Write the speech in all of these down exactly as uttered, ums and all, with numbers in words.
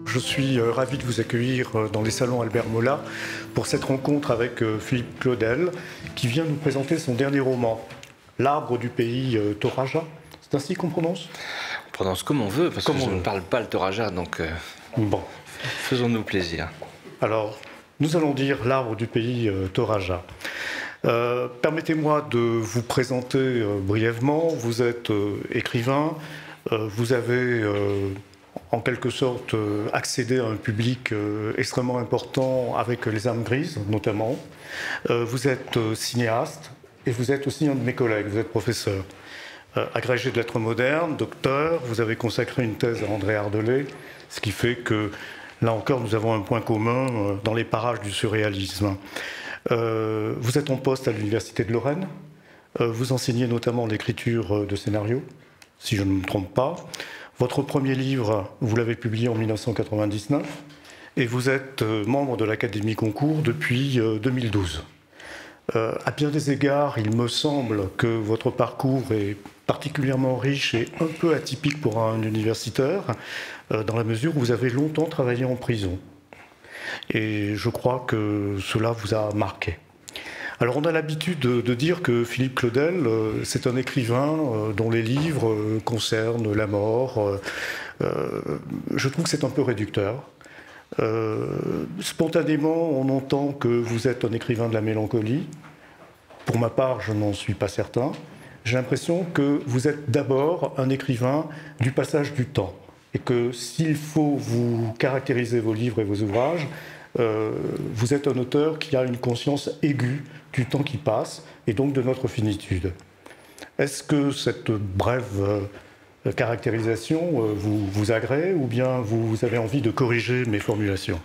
Je suis ravi de vous accueillir dans les salons Albert Mola pour cette rencontre avec Philippe Claudel qui vient nous présenter son dernier roman, L'arbre du pays Toraja. C'est ainsi qu'on prononce? On prononce comme on veut, parce comme que je veut. ne parle pas le Toraja, donc euh, bon. Faisons-nous plaisir. Alors, nous allons dire L'arbre du pays Toraja. Euh, Permettez-moi de vous présenter euh, brièvement. Vous êtes euh, écrivain, euh, vous avez euh, en quelque sorte euh, accédé à un public euh, extrêmement important avec Les âmes grises notamment. Euh, vous êtes euh, cinéaste et vous êtes aussi un de mes collègues, vous êtes professeur. Euh, agrégé de lettres modernes, docteur, vous avez consacré une thèse à André Ardelais, ce qui fait que là encore nous avons un point commun euh, dans les parages du surréalisme. Euh, vous êtes en poste à l'Université de Lorraine, euh, vous enseignez notamment l'écriture de scénarios, si je ne me trompe pas. Votre premier livre, vous l'avez publié en mille neuf cent quatre-vingt-dix-neuf, et vous êtes euh, membre de l'Académie Goncourt depuis euh, deux mille douze. Euh, à bien des égards, il me semble que votre parcours est particulièrement riche et un peu atypique pour un universitaire, euh, dans la mesure où vous avez longtemps travaillé en prison. Et je crois que cela vous a marqué. Alors on a l'habitude de, de dire que Philippe Claudel, euh, c'est un écrivain euh, dont les livres euh, concernent la mort. Euh, euh, je trouve que c'est un peu réducteur. Euh, spontanément, on entend que vous êtes un écrivain de la mélancolie. Pour ma part, je n'en suis pas certain. J'ai l'impression que vous êtes d'abord un écrivain du passage du temps. Et que s'il faut vous caractériser vos livres et vos ouvrages, euh, vous êtes un auteur qui a une conscience aiguë du temps qui passe et donc de notre finitude. Est-ce que cette brève euh, caractérisation euh, vous, vous agrée ou bien vous avez envie de corriger mes formulations?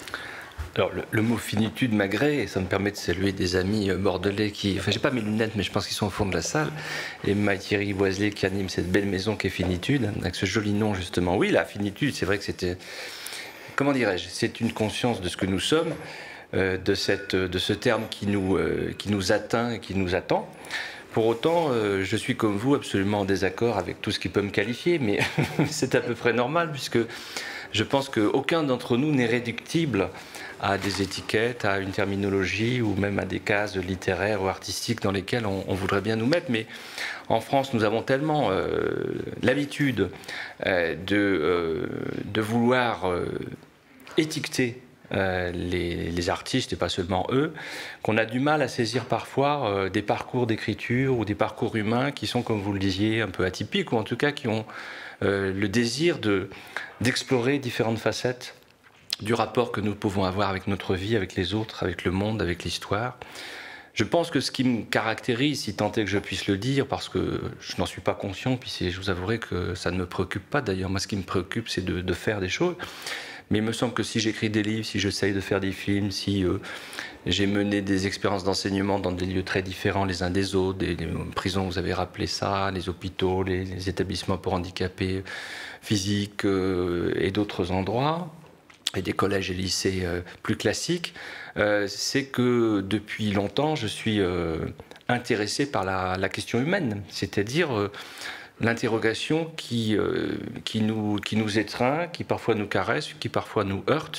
Alors, le, le mot finitude m'agrée et ça me permet de saluer des amis euh, bordelais qui... Enfin, j'ai pas mes lunettes, mais je pense qu'ils sont au fond de la salle. Et Maï-Thierry Boiselet qui anime cette belle maison qui est Finitude, avec ce joli nom, justement. Oui, la finitude, c'est vrai que c'était... Comment dirais-je? C'est une conscience de ce que nous sommes, euh, de, cette, de ce terme qui nous, euh, qui nous atteint et qui nous attend. Pour autant, euh, je suis comme vous absolument en désaccord avec tout ce qui peut me qualifier, mais c'est à peu près normal, puisque je pense qu'aucun d'entre nous n'est réductible à des étiquettes, à une terminologie ou même à des cases littéraires ou artistiques dans lesquelles on, on voudrait bien nous mettre. Mais en France, nous avons tellement euh, l'habitude euh, de, euh, de vouloir euh, étiqueter euh, les, les artistes, et pas seulement eux, qu'on a du mal à saisir parfois euh, des parcours d'écriture ou des parcours humains qui sont, comme vous le disiez, un peu atypiques, ou en tout cas qui ont euh, le désir de, d'explorer différentes facettes du rapport que nous pouvons avoir avec notre vie, avec les autres, avec le monde, avec l'histoire. Je pense que ce qui me caractérise, si tant est que je puisse le dire, parce que je n'en suis pas conscient, puis je vous avouerai que ça ne me préoccupe pas d'ailleurs. Moi, ce qui me préoccupe, c'est de, de faire des choses. Mais il me semble que si j'écris des livres, si j'essaye de faire des films, si euh, j'ai mené des expériences d'enseignement dans des lieux très différents les uns des autres, des, des prisons, vous avez rappelé ça, les hôpitaux, les, les établissements pour handicapés physiques euh, et d'autres endroits, et des collèges et lycées euh, plus classiques, euh, c'est que depuis longtemps, je suis euh, intéressé par la, la question humaine, c'est-à-dire euh, l'interrogation qui, euh, qui, nous, qui nous étreint, qui parfois nous caresse, qui parfois nous heurte,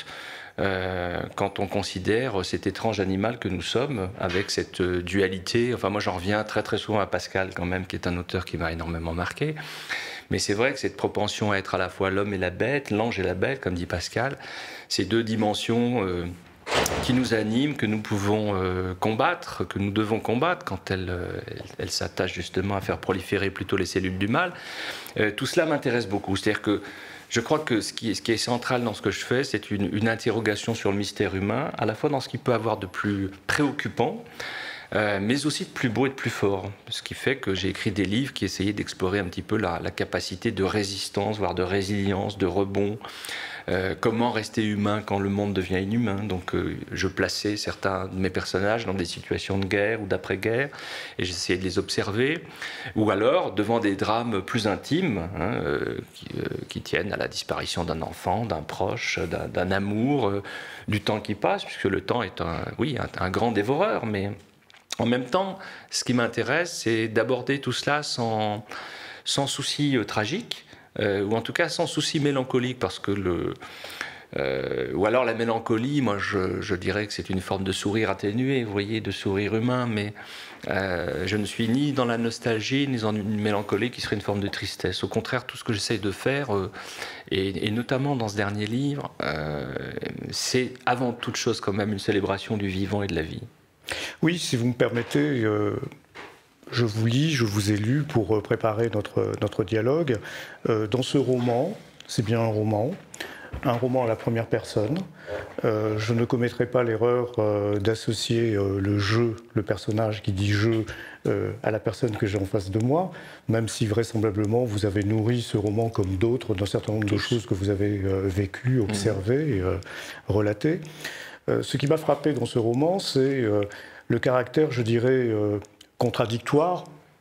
euh, quand on considère cet étrange animal que nous sommes, avec cette dualité. Enfin, moi, j'en reviens très très souvent à Pascal, quand même, qui est un auteur qui m'a énormément marqué. Mais c'est vrai que cette propension à être à la fois l'homme et la bête, l'ange et la bête, comme dit Pascal, ces deux dimensions euh, qui nous animent, que nous pouvons euh, combattre, que nous devons combattre quand elles, euh, elles, elles s'attachent justement à faire proliférer plutôt les cellules du mal, euh, tout cela m'intéresse beaucoup. C'est-à-dire que je crois que ce qui, ce qui est central dans ce que je fais, c'est une, une interrogation sur le mystère humain, à la fois dans ce qu'il peut avoir de plus préoccupant, Euh, mais aussi de plus beau et de plus fort. Ce qui fait que j'ai écrit des livres qui essayaient d'explorer un petit peu la, la capacité de résistance, voire de résilience, de rebond. Euh, comment rester humain quand le monde devient inhumain. Donc euh, je plaçais certains de mes personnages dans des situations de guerre ou d'après-guerre et j'essayais de les observer. Ou alors devant des drames plus intimes hein, euh, qui, euh, qui tiennent à la disparition d'un enfant, d'un proche, d'un, d'un amour, euh, du temps qui passe, puisque le temps est un, oui, un, un grand dévoreur, mais en même temps, ce qui m'intéresse, c'est d'aborder tout cela sans, sans souci euh, tragique, euh, ou en tout cas sans souci mélancolique, parce que le, Euh, ou alors la mélancolie, moi je, je dirais que c'est une forme de sourire atténué, vous voyez, de sourire humain, mais euh, je ne suis ni dans la nostalgie, ni dans une mélancolie qui serait une forme de tristesse. Au contraire, tout ce que j'essaye de faire, euh, et, et notamment dans ce dernier livre, euh, c'est avant toute chose quand même une célébration du vivant et de la vie. Oui, si vous me permettez, euh, je vous lis, je vous ai lu pour préparer notre, notre dialogue. Euh, dans ce roman, c'est bien un roman, un roman à la première personne. Euh, je ne commettrai pas l'erreur euh, d'associer euh, le jeu, le personnage qui dit je, euh, à la personne que j'ai en face de moi, même si vraisemblablement vous avez nourri ce roman comme d'autres d'un certain nombre de choses que vous avez euh, vécues, observées, et euh, relatées. Euh, ce qui m'a frappé dans ce roman, c'est euh, le caractère, je dirais, euh, contradictoire,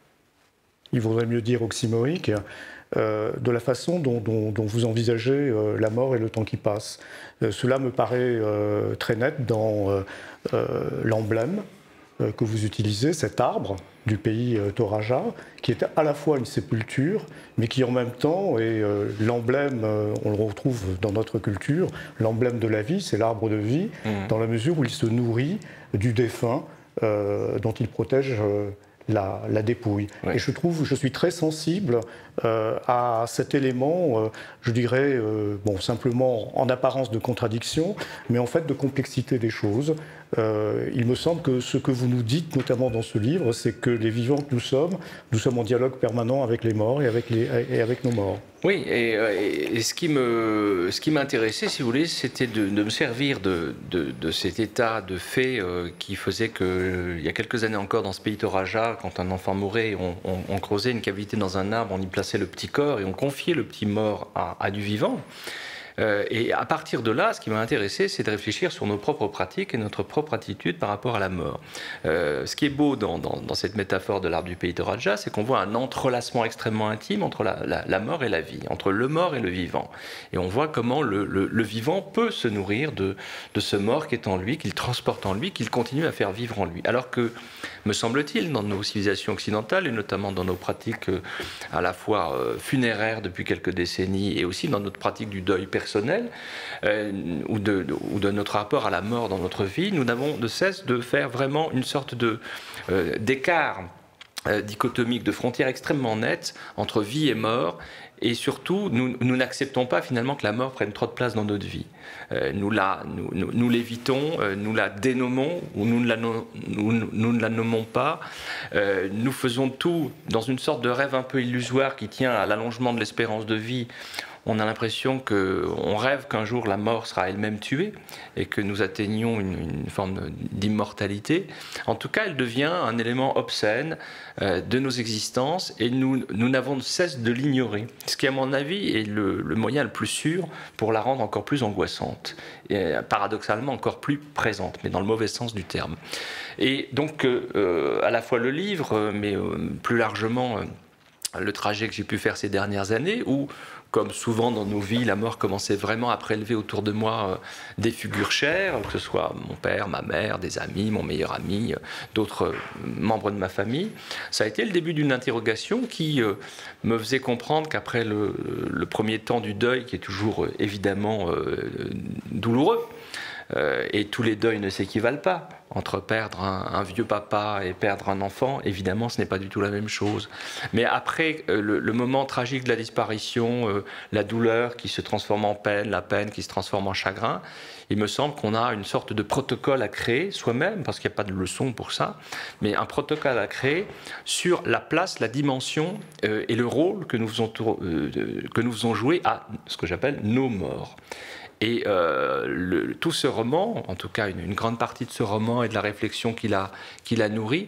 il vaudrait mieux dire oxymorique, euh, de la façon dont, dont, dont vous envisagez euh, la mort et le temps qui passe. Euh, cela me paraît euh, très net dans euh, euh, l'emblème euh, que vous utilisez, cet arbre du pays euh, Toraja, qui est à la fois une sépulture, mais qui en même temps est euh, l'emblème, euh, on le retrouve dans notre culture, l'emblème de la vie, c'est l'arbre de vie, mmh. dans la mesure où il se nourrit du défunt euh, dont il protège euh, La, la dépouille. Oui. Et je trouve, je suis très sensible euh, à cet élément, euh, je dirais, euh, bon, simplement en apparence de contradiction, mais en fait de complexité des choses. Euh, il me semble que ce que vous nous dites, notamment dans ce livre, c'est que les vivants que nous sommes, nous sommes en dialogue permanent avec les morts et avec, les, et avec nos morts. Oui, et, et, et ce qui me, ce qui m'intéressait, si vous voulez, c'était de, de me servir de, de, de cet état de fait euh, qui faisait que, euh, il y a quelques années encore, dans ce pays Toraja, quand un enfant mourait, on, on, on creusait une cavité dans un arbre, on y plaçait le petit corps et on confiait le petit mort à, à du vivant. Euh, et à partir de là, ce qui m'a intéressé, c'est de réfléchir sur nos propres pratiques et notre propre attitude par rapport à la mort. Euh, ce qui est beau dans, dans, dans cette métaphore de l'arbre du pays Toraja, c'est qu'on voit un entrelacement extrêmement intime entre la, la, la mort et la vie, entre le mort et le vivant. Et on voit comment le, le, le vivant peut se nourrir de, de ce mort qui est en lui, qu'il transporte en lui, qu'il continue à faire vivre en lui. Alors que, me semble-t-il, dans nos civilisations occidentales, et notamment dans nos pratiques euh, à la fois euh, funéraires depuis quelques décennies, et aussi dans notre pratique du deuil personnel, personnel euh, ou, de, de, ou de notre rapport à la mort dans notre vie, nous n'avons de cesse de faire vraiment une sorte de, euh, d'écart euh, dichotomique, de frontière extrêmement nette entre vie et mort. Et surtout, nous, nous n'acceptons pas finalement que la mort prenne trop de place dans notre vie. Euh, nous, la, nous, nous, nous l'évitons, euh, nous la dénommons, ou nous ne la, nous, nous ne la nommons pas. Euh, nous faisons tout dans une sorte de rêve un peu illusoire qui tient à l'allongement de l'espérance de vie. On a l'impression qu'on rêve qu'un jour la mort sera elle-même tuée et que nous atteignions une, une forme d'immortalité. En tout cas, elle devient un élément obscène euh, de nos existences et nous, nous n'avons de cesse de l'ignorer. Ce qui, à mon avis, est le, le moyen le plus sûr pour la rendre encore plus angoissante et paradoxalement encore plus présente, mais dans le mauvais sens du terme. Et donc, euh, à la fois le livre, mais euh, plus largement euh, le trajet que j'ai pu faire ces dernières années, où comme souvent dans nos vies, la mort commençait vraiment à prélever autour de moi euh, des figures chères, que ce soit mon père, ma mère, des amis, mon meilleur ami, euh, d'autres euh, membres de ma famille. Ça a été le début d'une interrogation qui euh, me faisait comprendre qu'après le, le premier temps du deuil, qui est toujours euh, évidemment euh, douloureux, euh, et tous les deuils ne s'équivalent pas. Entre perdre un, un vieux papa et perdre un enfant, évidemment, ce n'est pas du tout la même chose. Mais après euh, le, le moment tragique de la disparition, euh, la douleur qui se transforme en peine, la peine qui se transforme en chagrin, il me semble qu'on a une sorte de protocole à créer soi-même, parce qu'il n'y a pas de leçon pour ça, mais un protocole à créer sur la place, la dimension euh, et le rôle que nous faisons, euh, que nous faisons jouer à ce que j'appelle nos morts. Et euh, le, tout ce roman, en tout cas une, une grande partie de ce roman et de la réflexion qu'il a, qu'il a nourrie,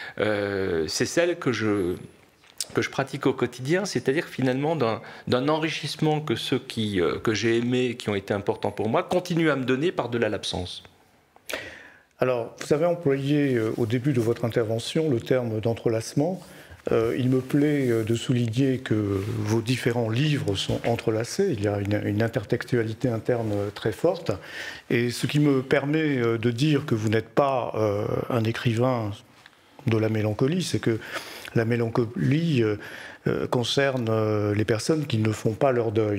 euh, c'est celle que je, que je pratique au quotidien, c'est-à-dire finalement d'un, d'un enrichissement que ceux qui, euh, que j'ai aimés, qui ont été importants pour moi, continuent à me donner par-delà l'absence. Alors, vous avez employé euh, au début de votre intervention le terme d'entrelacement. Euh, il me plaît de souligner que vos différents livres sont entrelacés, il y a une, une intertextualité interne très forte, et ce qui me permet de dire que vous n'êtes pas euh, un écrivain de la mélancolie, c'est que la mélancolie euh, concerne les personnes qui ne font pas leur deuil.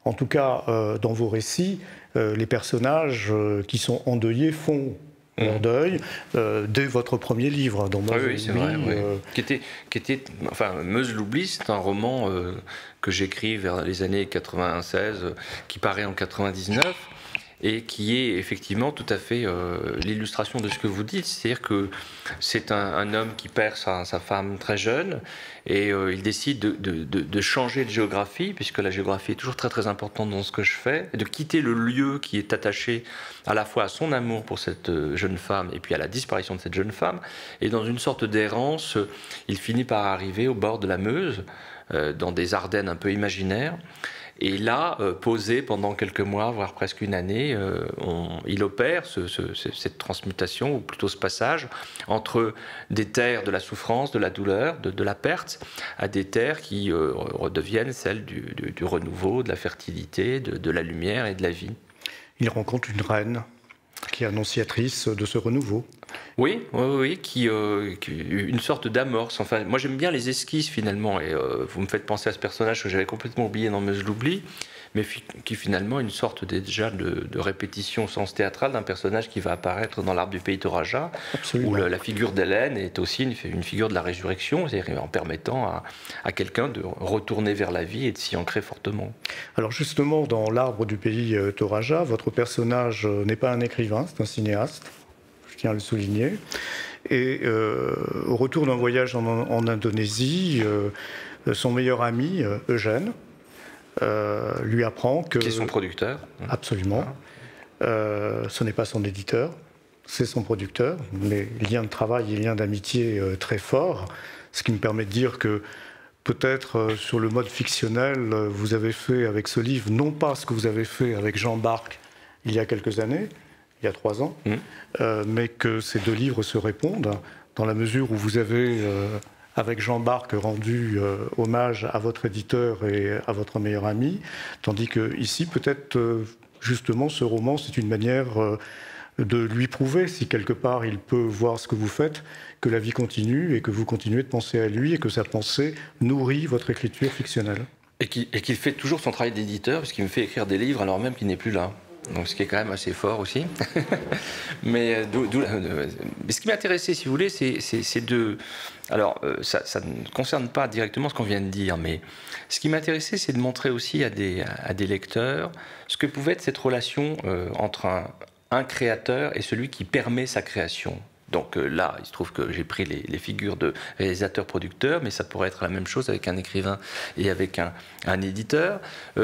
En tout cas, euh, dans vos récits, euh, les personnages euh, qui sont endeuillés font mmh. leur deuil euh, dès votre premier livre. Dans oui, oui c'est vrai. Oui. Euh... Qui était, qui était, enfin, Meuse l'oubli, c'est un roman euh, que j'écris vers les années quatre-vingt-seize, euh, qui paraît en quatre-vingt-dix-neuf. Et qui est effectivement tout à fait euh, l'illustration de ce que vous dites, c'est-à-dire que c'est un, un homme qui perd sa, sa femme très jeune, et euh, il décide de, de, de, de changer de géographie, puisque la géographie est toujours très très importante dans ce que je fais, et de quitter le lieu qui est attaché à la fois à son amour pour cette jeune femme, et puis à la disparition de cette jeune femme, et dans une sorte d'errance, il finit par arriver au bord de la Meuse, euh, dans des Ardennes un peu imaginaires. Et là, euh, posé pendant quelques mois, voire presque une année, euh, on, il opère ce, ce, cette transmutation, ou plutôt ce passage, entre des terres de la souffrance, de la douleur, de, de la perte, à des terres qui euh, redeviennent celles du, du, du renouveau, de la fertilité, de, de la lumière et de la vie. Il rencontre une reine qui est annonciatrice de ce renouveau. Oui, oui, oui, qui, euh, qui une sorte d'amorce. Enfin, moi j'aime bien les esquisses finalement, et euh, vous me faites penser à ce personnage que j'avais complètement oublié dans Meuse l'oubli, mais qui finalement est une sorte déjà de, de répétition au sens théâtral d'un personnage qui va apparaître dans l'Arbre du pays Toraja, où le, la figure d'Hélène est aussi une, une figure de la résurrection, c'est-à-dire en permettant à, à quelqu'un de retourner vers la vie et de s'y ancrer fortement. Alors justement, dans l'Arbre du pays Toraja, votre personnage n'est pas un écrivain, c'est un cinéaste, je tiens à le souligner. Et euh, au retour d'un voyage en, en Indonésie, euh, son meilleur ami, Eugène, Euh, lui apprend que... Qui est son producteur. Absolument. Euh, ce n'est pas son éditeur, c'est son producteur, mais lien de travail et lien d'amitié euh, très fort, ce qui me permet de dire que peut-être euh, sur le mode fictionnel, euh, vous avez fait avec ce livre, non pas ce que vous avez fait avec Jean Barque il y a quelques années, il y a trois ans, mmh. euh, mais que ces deux livres se répondent, dans la mesure où vous avez... Euh, avec Jean Barque rendu euh, hommage à votre éditeur et à votre meilleur ami, tandis que ici, peut-être, euh, justement, ce roman, c'est une manière euh, de lui prouver, si quelque part il peut voir ce que vous faites, que la vie continue et que vous continuez de penser à lui et que sa pensée nourrit votre écriture fictionnelle. Et qu'il et qu'il fait toujours son travail d'éditeur, parce qu'il me fait écrire des livres alors même qu'il n'est plus là. Donc, ce qui est quand même assez fort aussi. mais, d'où, d'où, mais ce qui m'intéressait, si vous voulez, c'est, c'est, c'est de... Alors, euh, ça, ça ne concerne pas directement ce qu'on vient de dire, mais ce qui m'intéressait, c'est de montrer aussi à des, à des lecteurs ce que pouvait être cette relation euh, entre un, un créateur et celui qui permet sa création. Donc euh, là, il se trouve que j'ai pris les, les figures de réalisateur-producteur, mais ça pourrait être la même chose avec un écrivain et avec un, un éditeur.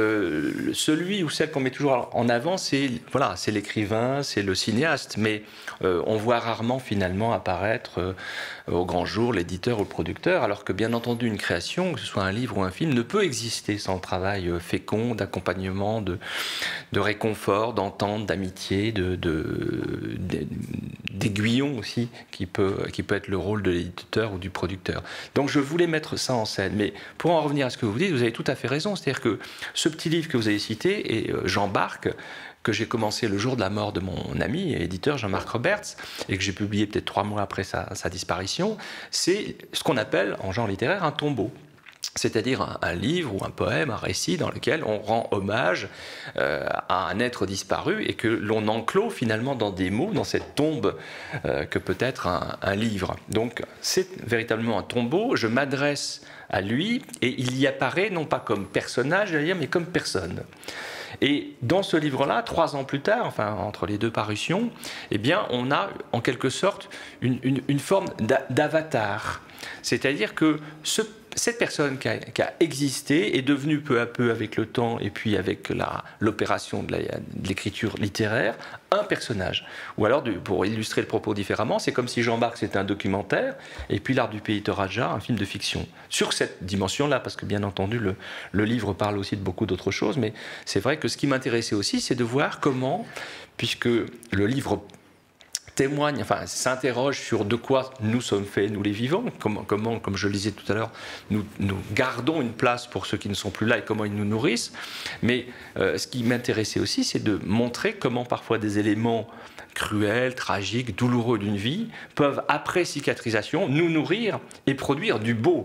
Euh, celui ou celle qu'on met toujours en avant, c'est, voilà, c'est l'écrivain, c'est le cinéaste, mais euh, on voit rarement finalement apparaître euh, au grand jour l'éditeur ou le producteur, alors que bien entendu une création, que ce soit un livre ou un film, ne peut exister sans le travail fécond d'accompagnement, de, de réconfort, d'entente, d'amitié, de, de, de, d'aiguillon aussi, qui peut, qui peut être le rôle de l'éditeur ou du producteur. Donc je voulais mettre ça en scène. Mais pour en revenir à ce que vous dites, vous avez tout à fait raison. C'est-à-dire que ce petit livre que vous avez cité, et Jean Barque, que j'ai commencé le jour de la mort de mon ami et éditeur Jean-Marc Roberts, et que j'ai publié peut-être trois mois après sa, sa disparition, c'est ce qu'on appelle en genre littéraire un tombeau. C'est-à-dire un, un livre ou un poème, un récit dans lequel on rend hommage euh, à un être disparu et que l'on enclôt finalement dans des mots, dans cette tombe euh, que peut être un, un livre. Donc c'est véritablement un tombeau, je m'adresse à lui et il y apparaît non pas comme personnage, j'allais dire, mais comme personne. Et dans ce livre-là, trois ans plus tard, enfin entre les deux parutions, eh bien, on a en quelque sorte une, une, une forme d'avatar. C'est-à-dire que ce cette personne qui a, qui a existé est devenue peu à peu avec le temps et puis avec la, l'opération de, la, de l'écriture littéraire un personnage. Ou alors, pour illustrer le propos différemment, c'est comme si Jean Barque c'était un documentaire et puis L'Art du pays Toraja, un film de fiction. Sur cette dimension-là, parce que bien entendu le, le livre parle aussi de beaucoup d'autres choses, mais c'est vrai que ce qui m'intéressait aussi, c'est de voir comment, puisque le livre témoigne, enfin s'interroge sur de quoi nous sommes faits, nous les vivants, comment, comment comme je le disais tout à l'heure, nous, nous gardons une place pour ceux qui ne sont plus là et comment ils nous nourrissent. Mais euh, ce qui m'intéressait aussi, c'est de montrer comment parfois des éléments cruels, tragiques, douloureux d'une vie peuvent, après cicatrisation, nous nourrir et produire du beau.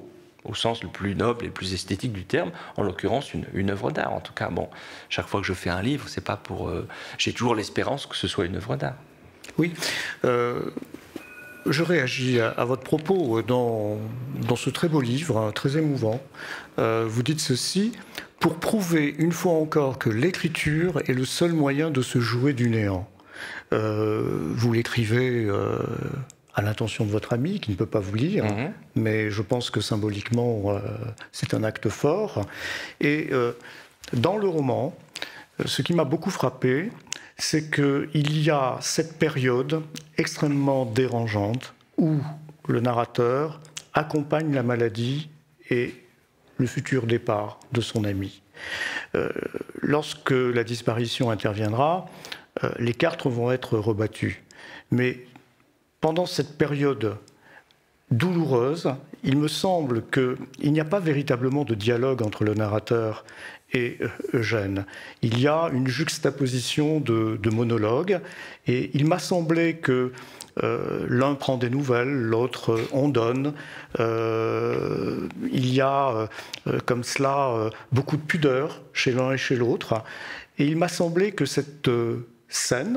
au sens le plus noble et le plus esthétique du terme, en l'occurrence une, une œuvre d'art. En tout cas, bon, chaque fois que je fais un livre, c'est pas pour, euh, j'ai toujours l'espérance que ce soit une œuvre d'art. Oui. Euh... Je réagis à, à votre propos dans, dans ce très beau livre, hein, très émouvant. Euh, vous dites ceci: pour prouver une fois encore que l'écriture est le seul moyen de se jouer du néant. Euh, vous l'écrivez euh, à l'intention de votre ami qui ne peut pas vous lire, mmh. mais je pense que symboliquement euh, c'est un acte fort. Et euh, dans le roman, ce qui m'a beaucoup frappé, c'est qu'il y a cette période extrêmement dérangeante où le narrateur accompagne la maladie et le futur départ de son ami. Euh, lorsque la disparition interviendra, euh, les cartes vont être rebattues. Mais pendant cette période douloureuse, il me semble qu'il n'y a pas véritablement de dialogue entre le narrateur et Eugène. Il y a une juxtaposition de, de monologues, et il m'a semblé que euh, l'un prend des nouvelles, l'autre on donne. Euh, il y a euh, comme cela euh, beaucoup de pudeur chez l'un et chez l'autre, et il m'a semblé que cette euh, scène,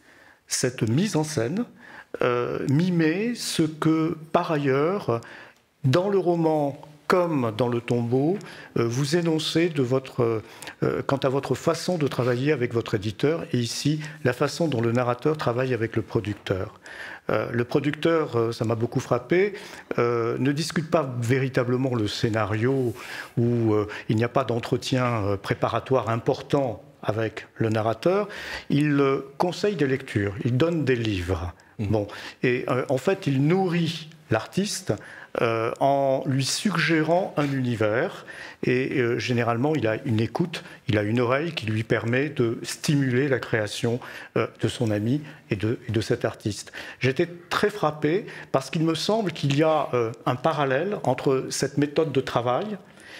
cette mise en scène, euh, mimait ce que, par ailleurs, dans le roman comme dans le tombeau, euh, vous énoncez de votre, euh, quant à votre façon de travailler avec votre éditeur, et ici, la façon dont le narrateur travaille avec le producteur. Euh, le producteur, euh, ça m'a beaucoup frappé, euh, ne discute pas véritablement le scénario, où euh, il n'y a pas d'entretien euh, préparatoire important avec le narrateur. Il euh, conseille des lectures, il donne des livres. Mmh. Bon, et euh, en fait, il nourrit l'artiste Euh, en lui suggérant un univers, et euh, généralement il a une écoute, il a une oreille qui lui permet de stimuler la création euh, de son ami et de, et de cet artiste. J'étais très frappé parce qu'il me semble qu'il y a euh, un parallèle entre cette méthode de travail,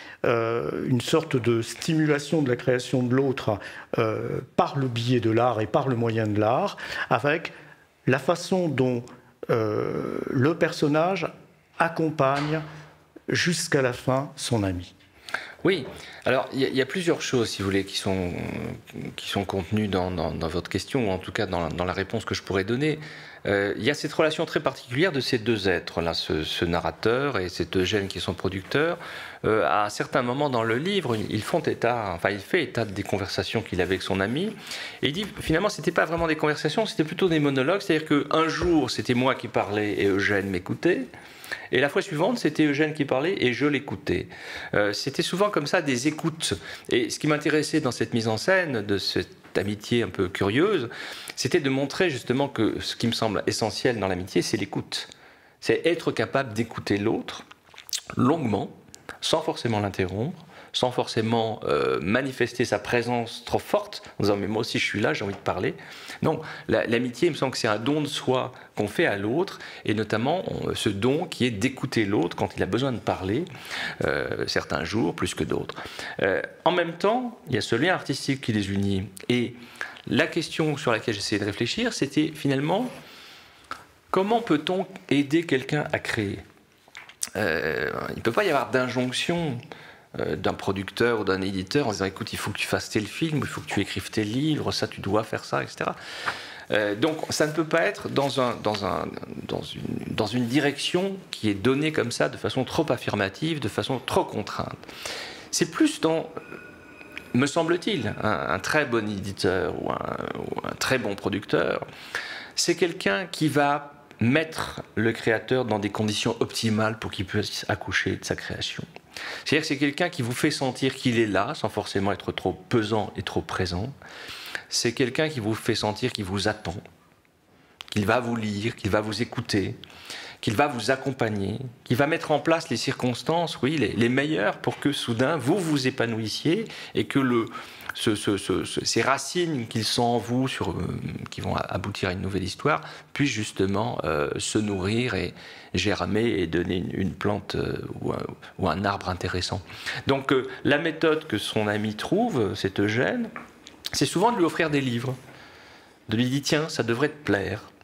euh, une sorte de stimulation de la création de l'autre euh, par le biais de l'art et par le moyen de l'art, avec la façon dont euh, le personnage accompagne jusqu'à la fin son ami. Oui, alors il y, y a plusieurs choses, si vous voulez, qui sont, qui sont contenues dans, dans, dans votre question, ou en tout cas dans, dans la réponse que je pourrais donner. Euh, il y a cette relation très particulière de ces deux êtres-là, ce, ce narrateur et cet Eugène qui est son producteur. Euh, à certains moments dans le livre, ils font état, enfin il fait état des conversations qu'il avait avec son ami, et il dit finalement c'était pas vraiment des conversations, c'était plutôt des monologues, c'est-à-dire qu'un jour c'était moi qui parlais et Eugène m'écoutait, et la fois suivante, c'était Eugène qui parlait et je l'écoutais. Euh, c'était souvent comme ça des écoutes. Et ce qui m'intéressait dans cette mise en scène de cette amitié un peu curieuse, c'était de montrer justement que ce qui me semble essentiel dans l'amitié, c'est l'écoute. C'est être capable d'écouter l'autre longuement, sans forcément l'interrompre, sans forcément euh, manifester sa présence trop forte, en disant « mais moi aussi je suis là, j'ai envie de parler ». Non, la, l'amitié, il me semble que c'est un don de soi qu'on fait à l'autre, et notamment on, ce don qui est d'écouter l'autre quand il a besoin de parler, euh, certains jours plus que d'autres. Euh, en même temps, il y a ce lien artistique qui les unit, et la question sur laquelle j'essayais de réfléchir, c'était finalement comment peut-on aider quelqu'un à créer ? euh, Il ne peut pas y avoir d'injonction d'un producteur ou d'un éditeur en disant écoute, il faut que tu fasses tel film, il faut que tu écrives tel livre, ça tu dois faire ça, et cetera. Euh, donc ça ne peut pas être dans, un, dans, un, dans, une, dans une direction qui est donnée comme ça de façon trop affirmative, de façon trop contrainte. C'est plus dans, me semble-t-il, un, un très bon éditeur ou un, ou un très bon producteur, c'est quelqu'un qui va mettre le créateur dans des conditions optimales pour qu'il puisse accoucher de sa création. C'est-à-dire que c'est quelqu'un qui vous fait sentir qu'il est là, sans forcément être trop pesant et trop présent. C'est quelqu'un qui vous fait sentir qu'il vous attend, qu'il va vous lire, qu'il va vous écouter, qu'il va vous accompagner, qu'il va mettre en place les circonstances, oui, les, les meilleures pour que soudain vous vous épanouissiez et que le, ce, ce, ce, ce, ces racines qu'ils sont en vous, sur, euh, qui vont aboutir à une nouvelle histoire, puissent justement euh, se nourrir et germer et donner une, une plante euh, ou, un, ou un arbre intéressant. Donc euh, la méthode que son ami trouve, cet Eugène, c'est souvent de lui offrir des livres, de lui dire tiens, ça devrait te plaire.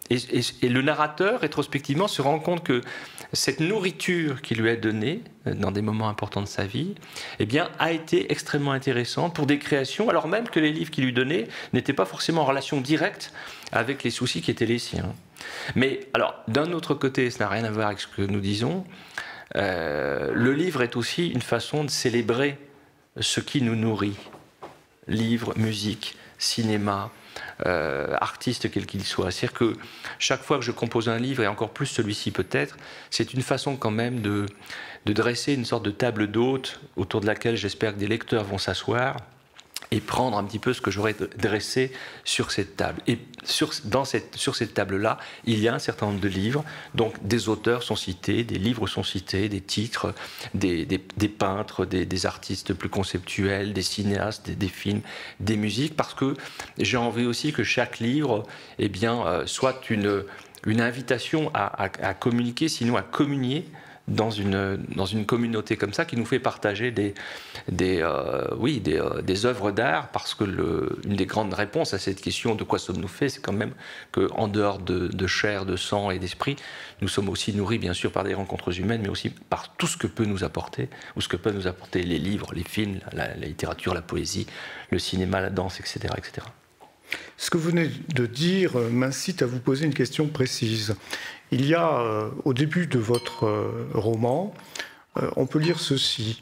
Et, et, et le narrateur, rétrospectivement, se rend compte que cette nourriture qui lui est donnée dans des moments importants de sa vie, eh bien, a été extrêmement intéressante pour des créations, alors même que les livres qu'il lui donnait n'étaient pas forcément en relation directe avec les soucis qui étaient les siens. Mais alors, d'un autre côté, ça n'a rien à voir avec ce que nous disons, euh, le livre est aussi une façon de célébrer ce qui nous nourrit. Livre, musique, cinéma, Euh, artiste quel qu'il soit. C'est-à-dire que chaque fois que je compose un livre, et encore plus celui-ci peut-être, c'est une façon quand même de, de dresser une sorte de table d'hôte autour de laquelle j'espère que des lecteurs vont s'asseoir et prendre un petit peu ce que j'aurais dressé sur cette table. Et sur, dans cette, sur cette table-là, il y a un certain nombre de livres, donc des auteurs sont cités, des livres sont cités, des titres, des, des, des peintres, des, des artistes plus conceptuels, des cinéastes, des, des films, des musiques, parce que j'ai envie aussi que chaque livre eh bien, euh, soit une, une invitation à, à, à communiquer, sinon à communier dans une, dans une communauté comme ça qui nous fait partager des, des, euh, oui, des, euh, des œuvres d'art, parce que le, une des grandes réponses à cette question de quoi sommes-nous faits, c'est quand même qu'en dehors de, de chair, de sang et d'esprit, nous sommes aussi nourris bien sûr par des rencontres humaines, mais aussi par tout ce que peut nous apporter, ou ce que peuvent nous apporter les livres, les films, la, la littérature, la poésie, le cinéma, la danse, et cetera, et cetera. Ce que vous venez de dire m'incite à vous poser une question précise. Il y a, euh, au début de votre euh, roman, euh, on peut lire ceci.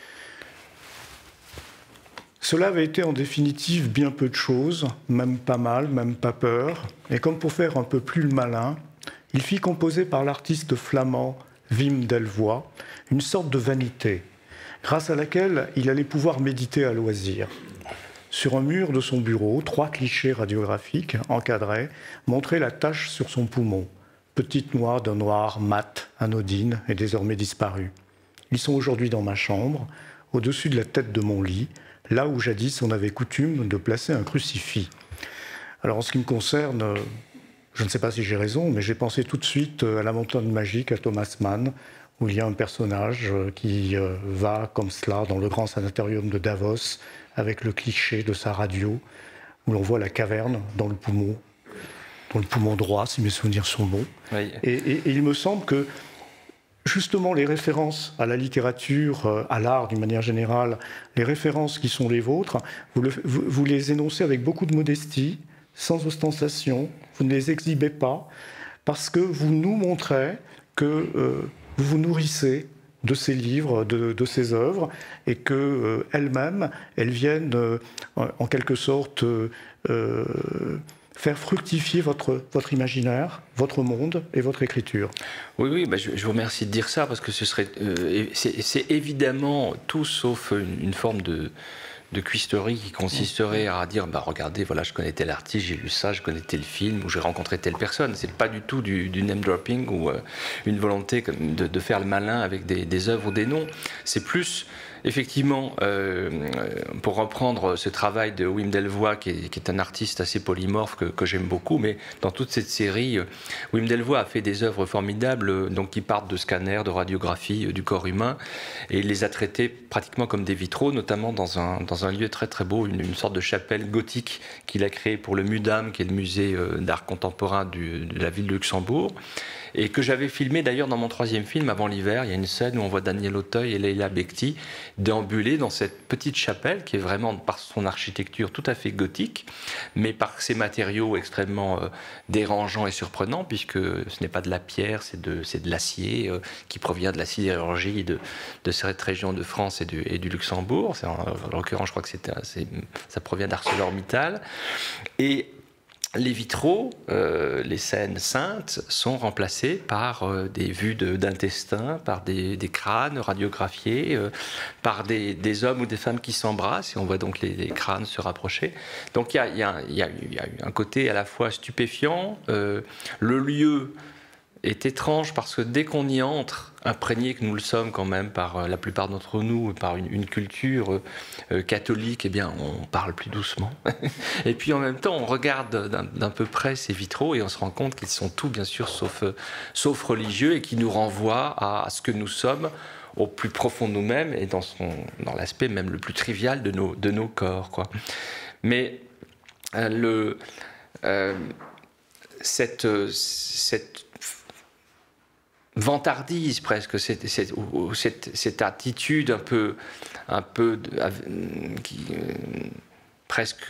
Cela avait été en définitive bien peu de choses, même pas mal, même pas peur, et comme pour faire un peu plus le malin, il fit composer par l'artiste flamand Wim Delvoye une sorte de vanité, grâce à laquelle il allait pouvoir méditer à loisir. Sur un mur de son bureau, trois clichés radiographiques encadrés montraient la tache sur son poumon, petite noire d'un noir mat, anodine et désormais disparue. Ils sont aujourd'hui dans ma chambre, au-dessus de la tête de mon lit, là où jadis on avait coutume de placer un crucifix. Alors en ce qui me concerne, je ne sais pas si j'ai raison, mais j'ai pensé tout de suite à la montagne magique, à Thomas Mann, où il y a un personnage qui va comme cela dans le grand sanatorium de Davos, avec le cliché de sa radio, où l'on voit la caverne dans le poumon, dans le poumon droit, si mes souvenirs sont bons. Oui. Et, et, et il me semble que, justement, les références à la littérature, à l'art d'une manière générale, les références qui sont les vôtres, vous, le, vous, vous les énoncez avec beaucoup de modestie, sans ostentation, vous ne les exhibez pas, parce que vous nous montrez que euh, vous vous nourrissez de ces livres, de, de ces œuvres, et qu'elles-mêmes, euh, elles viennent euh, en quelque sorte euh, faire fructifier votre, votre imaginaire, votre monde et votre écriture. Oui, oui, bah je, je vous remercie de dire ça, parce que ce serait, euh, c'est évidemment tout sauf une, une forme de... de cuisterie qui consisterait à dire bah regardez, voilà, je connais tel artiste, j'ai lu ça, je connais tel film, ou j'ai rencontré telle personne. C'est pas du tout du, du name dropping ou euh, une volonté de, de faire le malin avec des, des œuvres ou des noms. C'est plus effectivement, euh, pour reprendre ce travail de Wim Delvoye, qui est, qui est un artiste assez polymorphe que, que j'aime beaucoup, mais dans toute cette série, Wim Delvoye a fait des œuvres formidables, donc qui partent de scanners, de radiographie du corps humain, et il les a traités pratiquement comme des vitraux, notamment dans un, dans un lieu très très beau, une, une sorte de chapelle gothique qu'il a créée pour le MUDAM, qui est le musée d'art contemporain du, de la ville de Luxembourg, et que j'avais filmé d'ailleurs dans mon troisième film, Avant l'hiver. Il y a une scène où on voit Daniel Auteuil et Leila Bekti déambuler dans cette petite chapelle qui est vraiment, par son architecture, tout à fait gothique, mais par ses matériaux extrêmement euh, dérangeants et surprenants, puisque ce n'est pas de la pierre, c'est de, c'est de l'acier euh, qui provient de la sidérurgie de, de cette région de France et du, et du Luxembourg. En, en l'occurrence, je crois que c'est, ça provient d'ArcelorMittal. Et les vitraux, euh, les scènes saintes, sont remplacées par euh, des vues d'intestin, par des, des crânes radiographiés, euh, par des, des hommes ou des femmes qui s'embrassent, et on voit donc les, les crânes se rapprocher. Donc il y a, y a, y a, y a un côté à la fois stupéfiant. Euh, le lieu est étrange parce que dès qu'on y entre, imprégné que nous le sommes quand même par euh, la plupart d'entre nous, par une, une culture euh, catholique, eh bien on parle plus doucement. Et puis en même temps, on regarde d'un peu près ces vitraux et on se rend compte qu'ils sont tous bien sûr sauf, euh, sauf religieux, et qui nous renvoient à, à ce que nous sommes au plus profond de nous-mêmes et dans, son, dans l'aspect même le plus trivial de nos, de nos corps, quoi. Mais euh, le... Euh, cette, cette vantardise presque, cette, cette, cette, cette attitude un peu, un peu qui, presque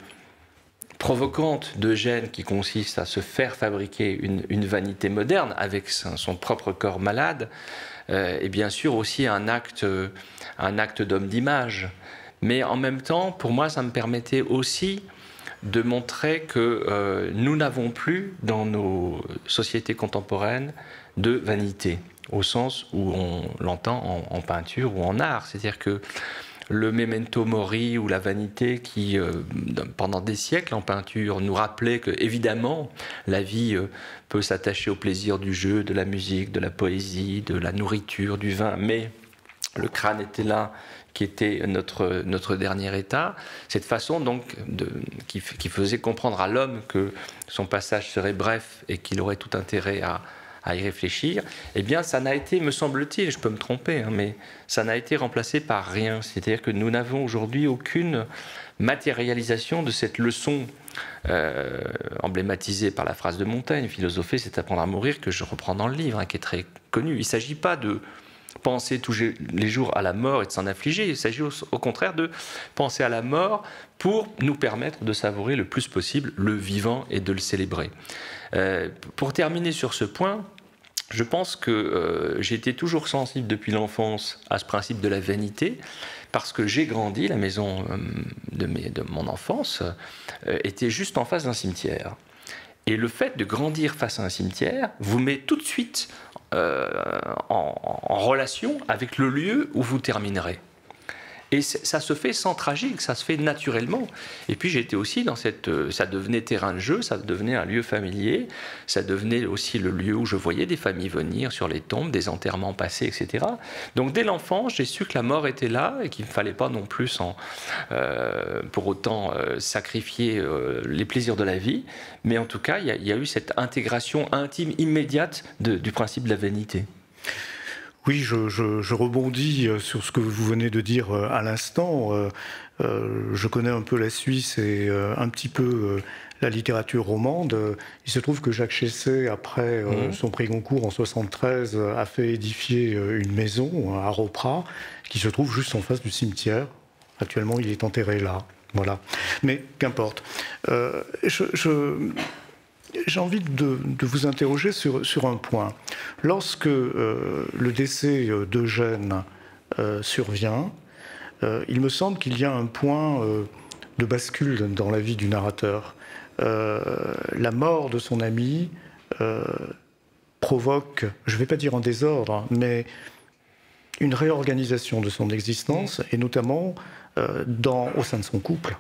provocante d'Eugène, qui consiste à se faire fabriquer une, une vanité moderne avec son, son propre corps malade, euh, et bien sûr aussi un acte, un acte d'homme d'image. Mais en même temps, pour moi, ça me permettait aussi de montrer que euh, nous n'avons plus dans nos sociétés contemporaines de vanité, au sens où on l'entend en, en peinture ou en art. C'est-à-dire que le memento mori ou la vanité qui, euh, pendant des siècles en peinture, nous rappelait que, évidemment, la vie euh, peut s'attacher au plaisir du jeu, de la musique, de la poésie, de la nourriture, du vin, mais le crâne était là, qui était notre, notre dernier état. Cette façon, donc, de, qui, qui faisait comprendre à l'homme que son passage serait bref et qu'il aurait tout intérêt à à y réfléchir, eh bien, ça n'a été, me semble-t-il, je peux me tromper, hein, mais ça n'a été remplacé par rien. C'est-à-dire que nous n'avons aujourd'hui aucune matérialisation de cette leçon euh, emblématisée par la phrase de Montaigne, « Philosopher, c'est apprendre à mourir », que je reprends dans le livre, hein, qui est très connu. Il ne s'agit pas de penser tous les jours à la mort et de s'en affliger, il s'agit au, au contraire de penser à la mort pour nous permettre de savourer le plus possible le vivant et de le célébrer. Euh, pour terminer sur ce point, je pense que euh, j'ai été toujours sensible depuis l'enfance à ce principe de la vanité, parce que j'ai grandi, la maison euh, de, mes, de mon enfance euh, était juste en face d'un cimetière. Et le fait de grandir face à un cimetière vous met tout de suite euh, en, en relation avec le lieu où vous terminerez. Et ça se fait sans tragique, ça se fait naturellement. Et puis j'étais aussi dans cette... Ça devenait terrain de jeu, ça devenait un lieu familier, ça devenait aussi le lieu où je voyais des familles venir sur les tombes, des enterrements passés, et cetera. Donc dès l'enfance, j'ai su que la mort était là et qu'il ne fallait pas non plus en, euh, pour autant euh, sacrifier euh, les plaisirs de la vie. Mais en tout cas, il y, y a eu cette intégration intime, immédiate de, du principe de la vanité. Oui, je, je, je rebondis sur ce que vous venez de dire à l'instant. Euh, euh, je connais un peu la Suisse et euh, un petit peu euh, la littérature romande. Il se trouve que Jacques Chessé, après euh, mmh. son prix Goncourt en soixante-treize, a fait édifier une maison à Ropra, qui se trouve juste en face du cimetière. Actuellement, il est enterré là. Voilà. Mais qu'importe. Euh, je... je J'ai envie de, de vous interroger sur, sur un point. Lorsque euh, le décès d'Eugène euh, survient, euh, il me semble qu'il y a un point euh, de bascule dans la vie du narrateur. Euh, la mort de son ami euh, provoque, je ne vais pas dire un désordre, mais une réorganisation de son existence, et notamment euh, dans, au sein de son couple.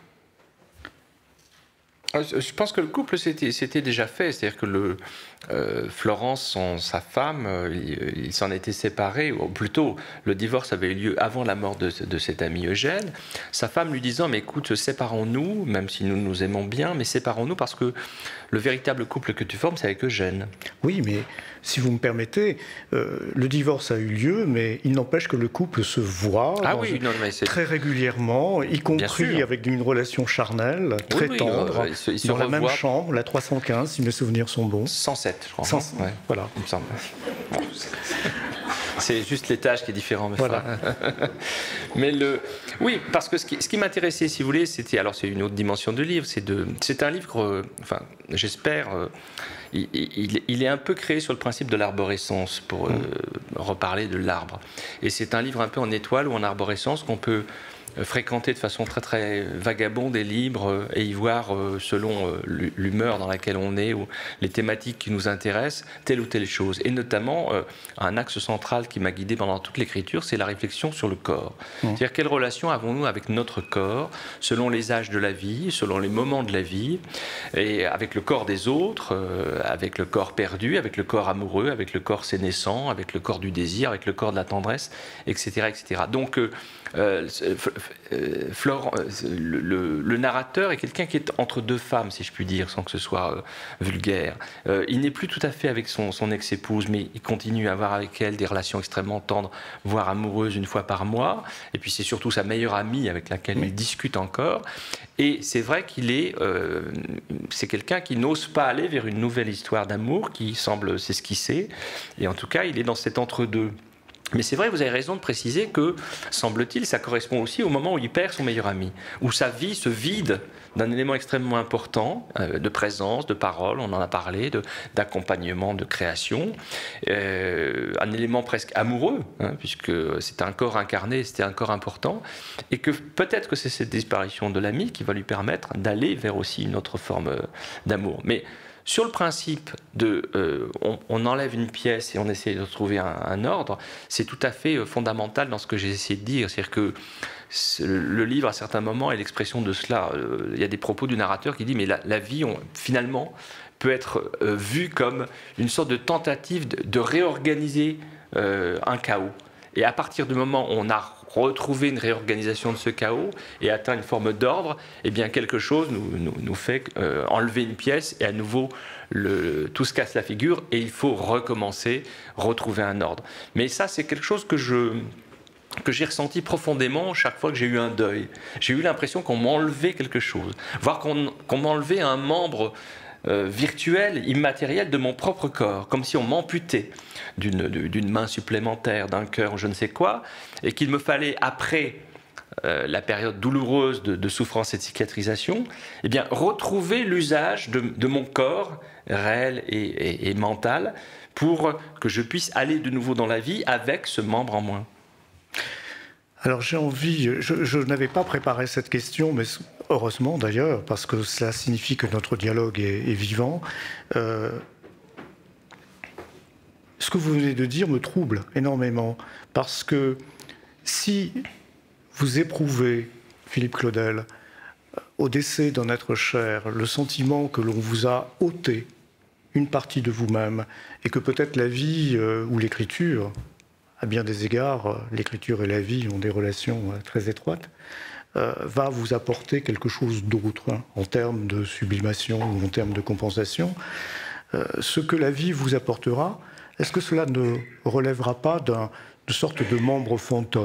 Je pense que le couple s'était déjà fait, c'est-à-dire que le, euh, Florence, son, sa femme, euh, il, il s'en était séparé, ou plutôt le divorce avait eu lieu avant la mort de, de cet ami Eugène. Sa femme lui disant, mais écoute, séparons-nous, même si nous nous aimons bien, mais séparons-nous parce que le véritable couple que tu formes, c'est avec Eugène. Oui, mais si vous me permettez, euh, le divorce a eu lieu, mais il n'empêche que le couple se voit ah oui, non, mais très régulièrement, y compris avec une relation charnelle, très oui, tendre, oui, euh, ils se, ils dans la même chambre, la trois cent quinze, si mes souvenirs sont bons. cent sept, je crois. cent sept, ouais. Voilà. Il me semble. Bon, c'est juste l'étage qui est différent. Mais, voilà. mais le, oui, parce que ce qui, ce qui m'intéressait, si vous voulez, c'était, alors c'est une autre dimension de livre, c'est de, c'est un livre, euh, enfin, j'espère, euh, il, il, il est un peu créé sur le principe de l'arborescence, pour euh, mmh. reparler de l'arbre. Et c'est un livre un peu en étoile ou en arborescence qu'on peut fréquenter de façon très très vagabonde et libre et y voir selon l'humeur dans laquelle on est ou les thématiques qui nous intéressent telle ou telle chose. Et notamment un axe central qui m'a guidé pendant toute l'écriture, c'est la réflexion sur le corps. Mmh. C'est-à-dire quelle relation avons-nous avec notre corps selon les âges de la vie, selon les moments de la vie, et avec le corps des autres, avec le corps perdu, avec le corps amoureux, avec le corps sénescent, avec le corps du désir, avec le corps de la tendresse, et cetera, et cetera. Donc euh, euh, Florent, euh, le, le, le narrateur est quelqu'un qui est entre deux femmes, si je puis dire, sans que ce soit euh, vulgaire. Euh, il n'est plus tout à fait avec son, son ex-épouse, mais il continue à avoir avec elle des relations extrêmement tendres, voire amoureuses une fois par mois. Et puis c'est surtout sa meilleure amie avec laquelle oui. il discute encore. Et c'est vrai qu'il est, euh, c'est quelqu'un qui n'ose pas aller vers une nouvelle histoire d'amour, qui semble s'esquisser. Et en tout cas, il est dans cet entre-deux. Mais c'est vrai, vous avez raison de préciser que, semble-t-il, ça correspond aussi au moment où il perd son meilleur ami, où sa vie se vide d'un élément extrêmement important, euh, de présence, de parole, on en a parlé, de, d'accompagnement, de création, euh, un élément presque amoureux, hein, puisque c'était un corps incarné, c'était un corps important, et que peut-être que c'est cette disparition de l'ami qui va lui permettre d'aller vers aussi une autre forme d'amour. Mais sur le principe de, euh, on, on enlève une pièce et on essaie de trouver un, un ordre, c'est tout à fait euh, fondamental dans ce que j'ai essayé de dire. C'est-à-dire que le livre, à certains moments, est l'expression de cela. Euh, il y a des propos du narrateur qui dit, mais la, la vie, on, finalement, peut être euh, vue comme une sorte de tentative de, de réorganiser euh, un chaos. Et à partir du moment où on a retrouvé une réorganisation de ce chaos et atteint une forme d'ordre, eh bien quelque chose nous, nous, nous fait euh, enlever une pièce et à nouveau le, tout se casse la figure et il faut recommencer, retrouver un ordre. Mais ça, c'est quelque chose que je... que j'ai ressenti profondément chaque fois que j'ai eu un deuil. J'ai eu l'impression qu'on m'enlevait quelque chose, voire qu'on, qu'on m'enlevait un membre euh, virtuel, immatériel de mon propre corps, comme si on m'amputait d'une, d'une main supplémentaire, d'un cœur, je ne sais quoi, et qu'il me fallait, après euh, la période douloureuse de, de souffrance et de cicatrisation, eh bien, retrouver l'usage de, de mon corps réel et, et, et mental pour que je puisse aller de nouveau dans la vie avec ce membre en moins. Alors j'ai envie, je, je n'avais pas préparé cette question, mais heureusement d'ailleurs, parce que cela signifie que notre dialogue est, est vivant. Euh, ce que vous venez de dire me trouble énormément, parce que si vous éprouvez, Philippe Claudel, au décès d'un être cher, le sentiment que l'on vous a ôté une partie de vous-même, et que peut-être la vie euh, ou l'écriture, à bien des égards, l'écriture et la vie ont des relations très étroites, euh, va vous apporter quelque chose d'autre, hein, en termes de sublimation ou en termes de compensation. Euh, ce que la vie vous apportera, est-ce que cela ne relèvera pas d'un, de sorte de membre fantôme ?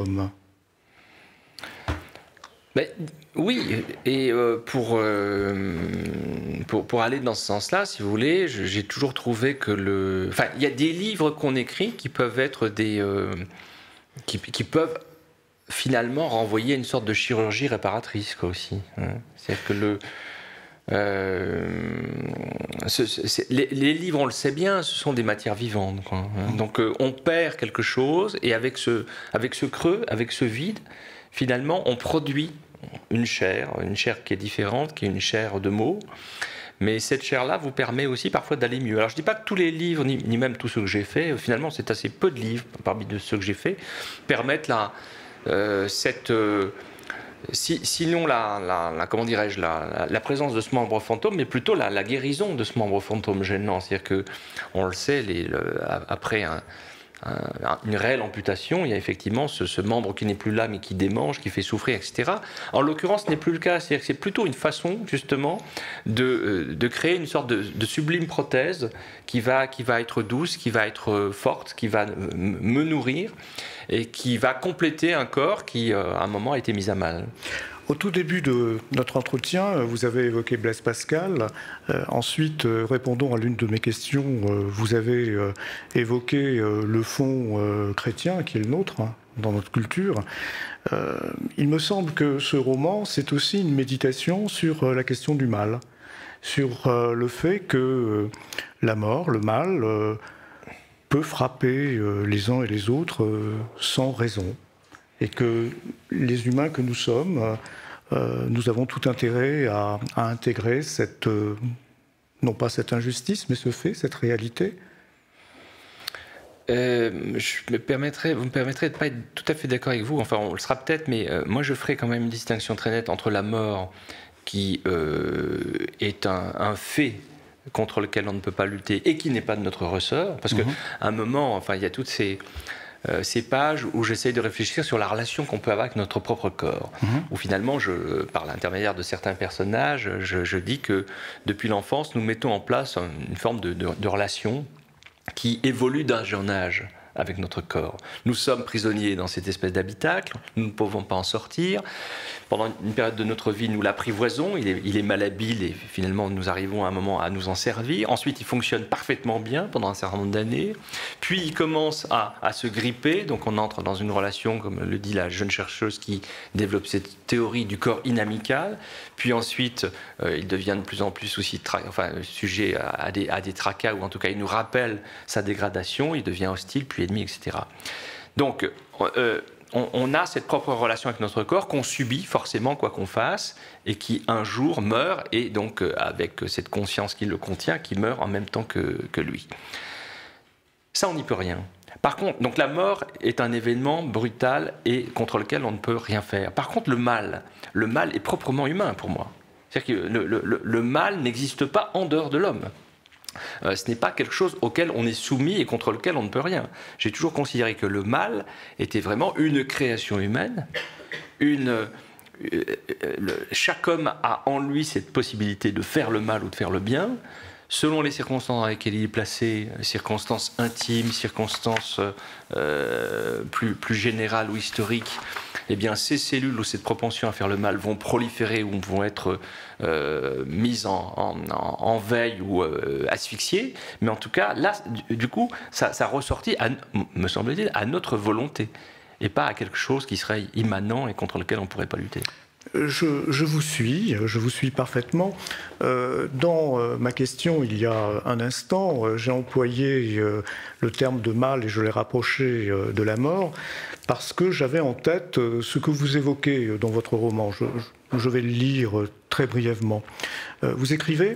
Ben, oui, et euh, pour, euh, pour, pour aller dans ce sens-là, si vous voulez, je, j'ai toujours trouvé que le... Enfin, il y a des livres qu'on écrit qui peuvent être des... Euh, qui, qui peuvent finalement renvoyer à une sorte de chirurgie réparatrice, quoi, aussi. Hein. C'est-à-dire que le... Euh, ce, c'est, les, les livres, on le sait bien, ce sont des matières vivantes, quoi, hein. Donc euh, on perd quelque chose, et avec ce, avec ce creux, avec ce vide, finalement, on produit une chair, une chair qui est différente, qui est une chair de mots. Mais cette chair-là vous permet aussi parfois d'aller mieux. Alors je ne dis pas que tous les livres, ni, ni même tous ceux que j'ai faits, finalement c'est assez peu de livres parmi de ceux que j'ai faits, permettent la, euh, cette... Euh, si, sinon la, la, la, comment dirais-je, la, la, la présence de ce membre fantôme, mais plutôt la, la guérison de ce membre fantôme gênant. C'est-à-dire que, on le sait, les, le, après un... une réelle amputation, il y a effectivement ce, ce membre qui n'est plus là mais qui démange, qui fait souffrir, et cetera. En l'occurrence, ce n'est plus le cas, c'est-à-dire que c'est plutôt une façon justement de, de créer une sorte de, de sublime prothèse qui va, qui va être douce, qui va être forte, qui va me nourrir et qui va compléter un corps qui à un moment a été mis à mal. Au tout début de notre entretien, vous avez évoqué Blaise Pascal. Euh, ensuite, euh, répondons à l'une de mes questions. Euh, vous avez euh, évoqué euh, le fond euh, chrétien qui est le nôtre, hein, dans notre culture. Euh, il me semble que ce roman, c'est aussi une méditation sur euh, la question du mal, sur euh, le fait que euh, la mort, le mal, euh, peut frapper euh, les uns et les autres euh, sans raison. Et que les humains que nous sommes, euh, nous avons tout intérêt à, à intégrer cette, euh, non pas cette injustice, mais ce fait, cette réalité. Euh, je me permettrai, vous me permettrez de ne pas être tout à fait d'accord avec vous, enfin on le sera peut-être, mais euh, moi je ferai quand même une distinction très nette entre la mort qui euh, est un, un fait contre lequel on ne peut pas lutter et qui n'est pas de notre ressort, parce qu'à mmh. un moment, enfin il y a toutes ces... euh, ces pages où j'essaye de réfléchir sur la relation qu'on peut avoir avec notre propre corps. Mmh. Où finalement, je, par l'intermédiaire de certains personnages, je, je dis que depuis l'enfance, nous mettons en place une forme de, de, de relation qui évolue d'âge en âge avec notre corps. Nous sommes prisonniers dans cette espèce d'habitacle, nous ne pouvons pas en sortir. Pendant une période de notre vie, nous l'apprivoisons, il est, il est malhabile et finalement nous arrivons à un moment à nous en servir. Ensuite, il fonctionne parfaitement bien pendant un certain nombre d'années. Puis, il commence à, à se gripper, donc on entre dans une relation, comme le dit la jeune chercheuse qui développe cette théorie du corps inamical. Puis ensuite, euh, il devient de plus en plus aussi enfin, sujet à, à, des, à des tracas, ou en tout cas, il nous rappelle sa dégradation, il devient hostile, puis ennemi, et cetera. Donc, euh, on, on a cette propre relation avec notre corps qu'on subit forcément quoi qu'on fasse et qui un jour meurt, et donc euh, avec cette conscience qui le contient, qui meurt en même temps que, que lui. Ça, on n'y peut rien. Par contre, donc la mort est un événement brutal et contre lequel on ne peut rien faire. Par contre, le mal, le mal est proprement humain pour moi. C'est-à-dire que le, le, le mal n'existe pas en dehors de l'homme. Euh, ce n'est pas quelque chose auquel on est soumis et contre lequel on ne peut rien. J'ai toujours considéré que le mal était vraiment une création humaine. Une, euh, le, chaque homme a en lui cette possibilité de faire le mal ou de faire le bien. Selon les circonstances dans lesquelles il est placé, circonstances intimes, circonstances euh, plus, plus générales ou historiques, eh bien, ces cellules ou cette propension à faire le mal vont proliférer ou vont être euh, mises en, en, en veille ou euh, asphyxiées. Mais en tout cas, là, du, du coup, ça, ça ressortit, à, me semble-t-il, à notre volonté et pas à quelque chose qui serait immanent et contre lequel on ne pourrait pas lutter. Je, je vous suis, je vous suis parfaitement. Euh, dans euh, ma question, il y a un instant, euh, j'ai employé euh, le terme de mal et je l'ai rapproché euh, de la mort parce que j'avais en tête euh, ce que vous évoquez dans votre roman. Je, je vais le lire euh, très brièvement. Euh, vous écrivez,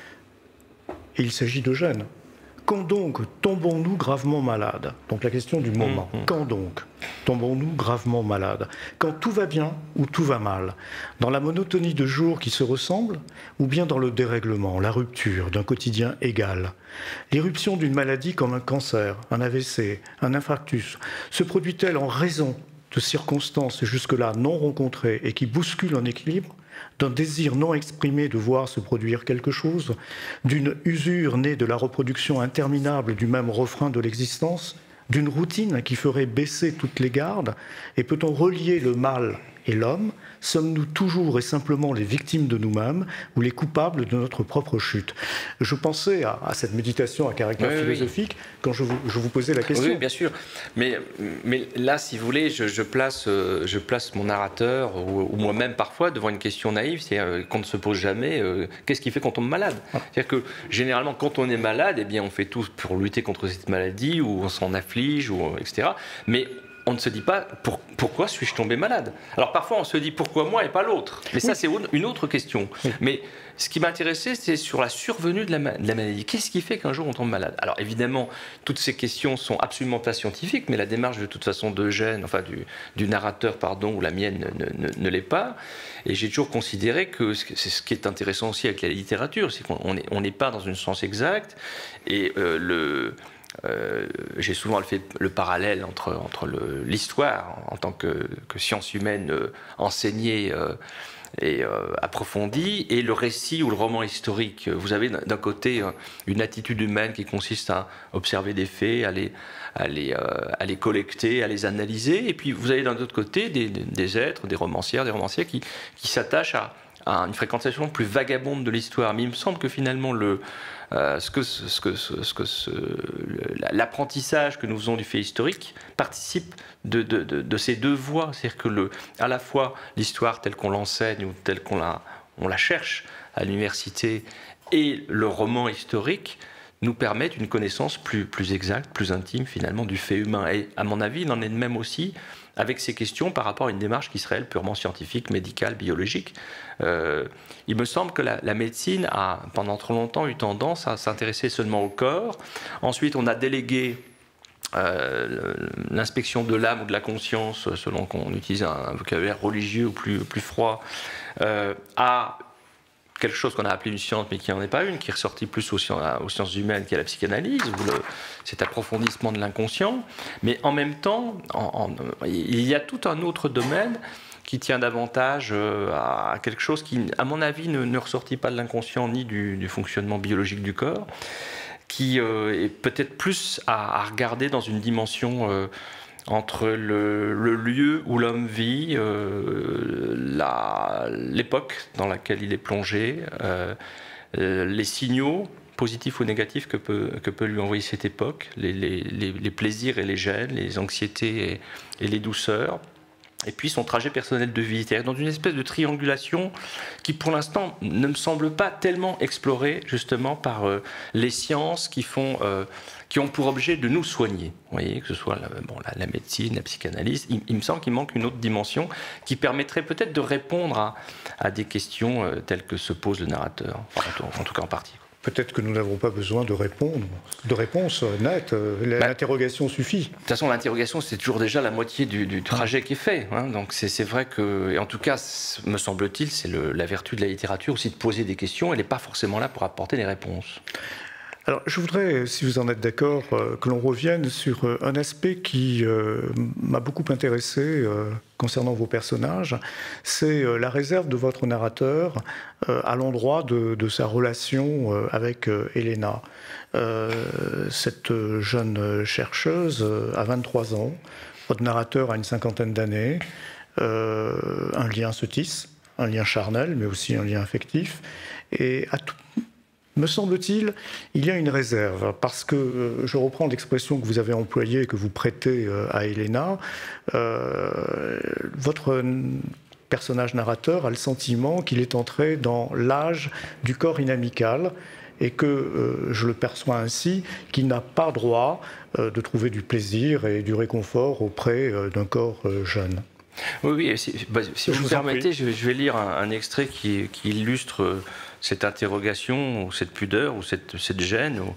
et il s'agit d'Eugène. Quand donc tombons-nous gravement malades? Donc la question du moment. Mmh. Quand donc tombons-nous gravement malades? Quand tout va bien ou tout va mal? Dans la monotonie de jours qui se ressemblent, ou bien dans le dérèglement, la rupture d'un quotidien égal? L'irruption d'une maladie comme un cancer, un A V C, un infarctus, se produit-elle en raison de circonstances jusque-là non rencontrées et qui bousculent un équilibre, d'un désir non exprimé de voir se produire quelque chose, d'une usure née de la reproduction interminable du même refrain de l'existence, d'une routine qui ferait baisser toutes les gardes? Et peut-on relier le mal et l'homme? Sommes-nous toujours et simplement les victimes de nous-mêmes ou les coupables de notre propre chute? Je pensais à, à cette méditation à caractère oui, philosophique oui. quand je vous, je vous posais la question. Oui, bien sûr. Mais, mais là, si vous voulez, je, je, place, je place mon narrateur ou, ou moi-même parfois devant une question naïve, c'est euh, qu'on ne se pose jamais euh, qu'est-ce qui fait qu'on tombe malade? C'est-à-dire que généralement, quand on est malade, eh bien, on fait tout pour lutter contre cette maladie ou on s'en afflige, ou, et cetera. Mais on ne se dit pas pour, pourquoi suis-je tombé malade. Alors parfois on se dit pourquoi moi et pas l'autre. Mais ça oui. c'est une autre question. Oui. Mais ce qui m'intéressait c'est sur la survenue de la, de la maladie. Qu'est-ce qui fait qu'un jour on tombe malade? Alors évidemment toutes ces questions sont absolument pas scientifiques, mais la démarche de toute façon d'Eugène, enfin du, du narrateur pardon, ou la mienne ne, ne, ne l'est pas. Et j'ai toujours considéré que c'est ce qui est intéressant aussi avec la littérature, c'est qu'on n'est on n'est pas dans une science exacte et euh, le Euh, j'ai souvent fait le parallèle entre, entre l'histoire en tant que, que science humaine euh, enseignée euh, et euh, approfondie et le récit ou le roman historique. Vous avez d'un côté une attitude humaine qui consiste à observer des faits, à les, à les, euh, à les collecter, à les analyser, et puis vous avez d'un autre côté des, des êtres, des romancières, des romanciers qui, qui s'attachent à, à une fréquentation plus vagabonde de l'histoire. Mais il me semble que finalement le Euh, ce que, ce que, ce que ce, l'apprentissage que nous faisons du fait historique participe de, de, de, de ces deux voies. C'est-à-dire que le, à la fois l'histoire telle qu'on l'enseigne ou telle qu'on la, on la cherche à l'université et le roman historique nous permettent une connaissance plus, plus exacte, plus intime finalement du fait humain. Et à mon avis, il en est de même aussi avec ces questions par rapport à une démarche qui serait elle, purement scientifique, médicale, biologique. Euh, il me semble que la, la médecine a pendant trop longtemps eu tendance à s'intéresser seulement au corps. Ensuite, on a délégué euh, l'inspection de l'âme ou de la conscience, selon qu'on utilise un, un vocabulaire religieux ou plus, plus froid, euh, à quelque chose qu'on a appelé une science, mais qui n'en est pas une, qui est ressortie plus aux sciences, aux sciences humaines qu'à la psychanalyse, ou le, cet approfondissement de l'inconscient. Mais en même temps, en, en, il y a tout un autre domaine qui tient davantage à quelque chose qui, à mon avis, ne, ne ressortit pas de l'inconscient ni du, du fonctionnement biologique du corps, qui euh, est peut-être plus à, à regarder dans une dimension euh, entre le, le lieu où l'homme vit, euh, l'époque dans laquelle il est plongé, euh, euh, les signaux positifs ou négatifs que peut, que peut lui envoyer cette époque, les, les, les, les plaisirs et les gênes, les anxiétés et, et les douceurs, et puis son trajet personnel de vie, c'est-à-dire dans une espèce de triangulation qui pour l'instant ne me semble pas tellement explorée justement par euh, les sciences qui, font, euh, qui ont pour objet de nous soigner. Vous voyez, que ce soit la, bon, la, la médecine, la psychanalyse, il, il me semble qu'il manque une autre dimension qui permettrait peut-être de répondre à, à des questions euh, telles que se pose le narrateur, enfin, en tout cas en partie. Peut-être que nous n'avons pas besoin de répondre, de réponses nettes. L'interrogation bah, suffit. De toute façon, l'interrogation, c'est toujours déjà la moitié du, du trajet qui est fait. Hein. Donc c'est vrai que, et en tout cas, me semble-t-il, c'est la vertu de la littérature aussi de poser des questions. Elle n'est pas forcément là pour apporter des réponses. Alors, je voudrais, si vous en êtes d'accord, euh, que l'on revienne sur euh, un aspect qui euh, m'a beaucoup intéressé euh, concernant vos personnages, c'est euh, la réserve de votre narrateur euh, à l'endroit de, de sa relation euh, avec euh, Elena. Euh, cette jeune chercheuse euh, a vingt-trois ans, votre narrateur a une cinquantaine d'années, euh, un lien se tisse, un lien charnel, mais aussi un lien affectif, et à tout me semble-t-il, il y a une réserve, parce que, euh, je reprends l'expression que vous avez employée et que vous prêtez euh, à Elena, euh, votre personnage narrateur a le sentiment qu'il est entré dans l'âge du corps inamical et que, euh, je le perçois ainsi, qu'il n'a pas droit euh, de trouver du plaisir et du réconfort auprès euh, d'un corps euh, jeune. Oui, oui, si, bah, si vous me permettez, je, je vais lire un, un extrait qui, qui illustre euh, cette interrogation, ou cette pudeur, ou cette, cette gêne. Ou...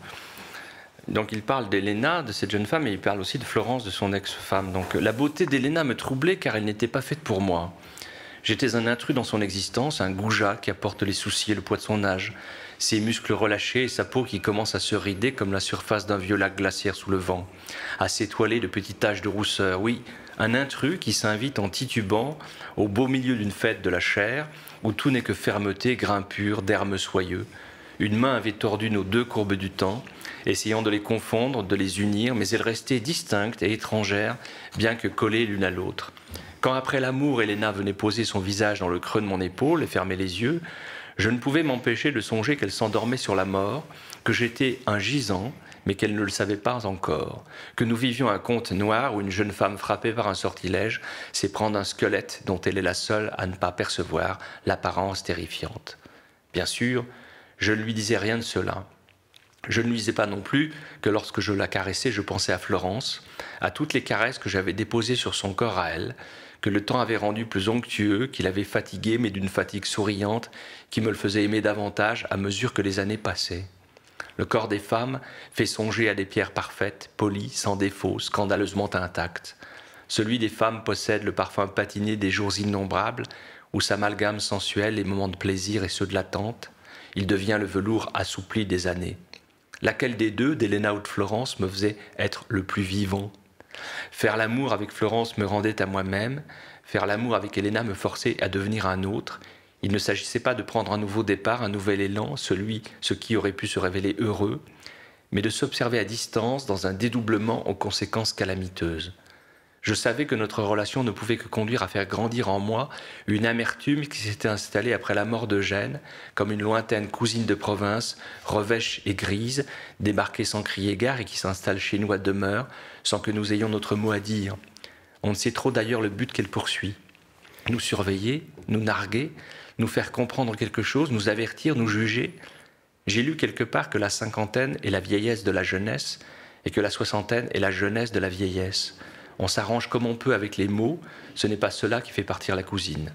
Donc il parle d'Elena, de cette jeune femme, et il parle aussi de Florence, de son ex-femme. Donc la beauté d'Elena me troublait car elle n'était pas faite pour moi. J'étais un intrus dans son existence, un goujat qui apporte les soucis et le poids de son âge, ses muscles relâchés et sa peau qui commence à se rider comme la surface d'un vieux lac glaciaire sous le vent, à s'étoiler de petites taches de rousseur. Oui, un intrus qui s'invite en titubant au beau milieu d'une fête de la chair, où tout n'est que fermeté, grain pur, d'hermes soyeux. Une main avait tordu nos deux courbes du temps, essayant de les confondre, de les unir, mais elles restaient distinctes et étrangères, bien que collées l'une à l'autre. Quand après l'amour, Elena venait poser son visage dans le creux de mon épaule et fermer les yeux, je ne pouvais m'empêcher de songer qu'elle s'endormait sur la mort, que j'étais un gisant, mais qu'elle ne le savait pas encore, que nous vivions un conte noir où une jeune femme frappée par un sortilège sait prendre un squelette dont elle est la seule à ne pas percevoir l'apparence terrifiante. Bien sûr, je ne lui disais rien de cela. Je ne lui disais pas non plus que lorsque je la caressais, je pensais à Florence, à toutes les caresses que j'avais déposées sur son corps à elle, que le temps avait rendu plus onctueux, qu'il avait fatigué, mais d'une fatigue souriante qui me le faisait aimer davantage à mesure que les années passaient. Le corps des femmes fait songer à des pierres parfaites, polies, sans défaut, scandaleusement intactes. Celui des femmes possède le parfum patiné des jours innombrables, où s'amalgament sensuels les moments de plaisir et ceux de l'attente. Il devient le velours assoupli des années. Laquelle des deux, d'Elena ou de Florence, me faisait être le plus vivant? Faire l'amour avec Florence me rendait à moi-même, faire l'amour avec Elena me forçait à devenir un autre. Il ne s'agissait pas de prendre un nouveau départ, un nouvel élan, celui, ce qui aurait pu se révéler heureux, mais de s'observer à distance dans un dédoublement aux conséquences calamiteuses. Je savais que notre relation ne pouvait que conduire à faire grandir en moi une amertume qui s'était installée après la mort d'Eugène, comme une lointaine cousine de province, revêche et grise, débarquée sans crier gare et qui s'installe chez nous à demeure, sans que nous ayons notre mot à dire. On ne sait trop d'ailleurs le but qu'elle poursuit. Nous surveiller, nous narguer, nous faire comprendre quelque chose, nous avertir, nous juger. J'ai lu quelque part que la cinquantaine est la vieillesse de la jeunesse et que la soixantaine est la jeunesse de la vieillesse. On s'arrange comme on peut avec les mots, ce n'est pas cela qui fait partir la cousine.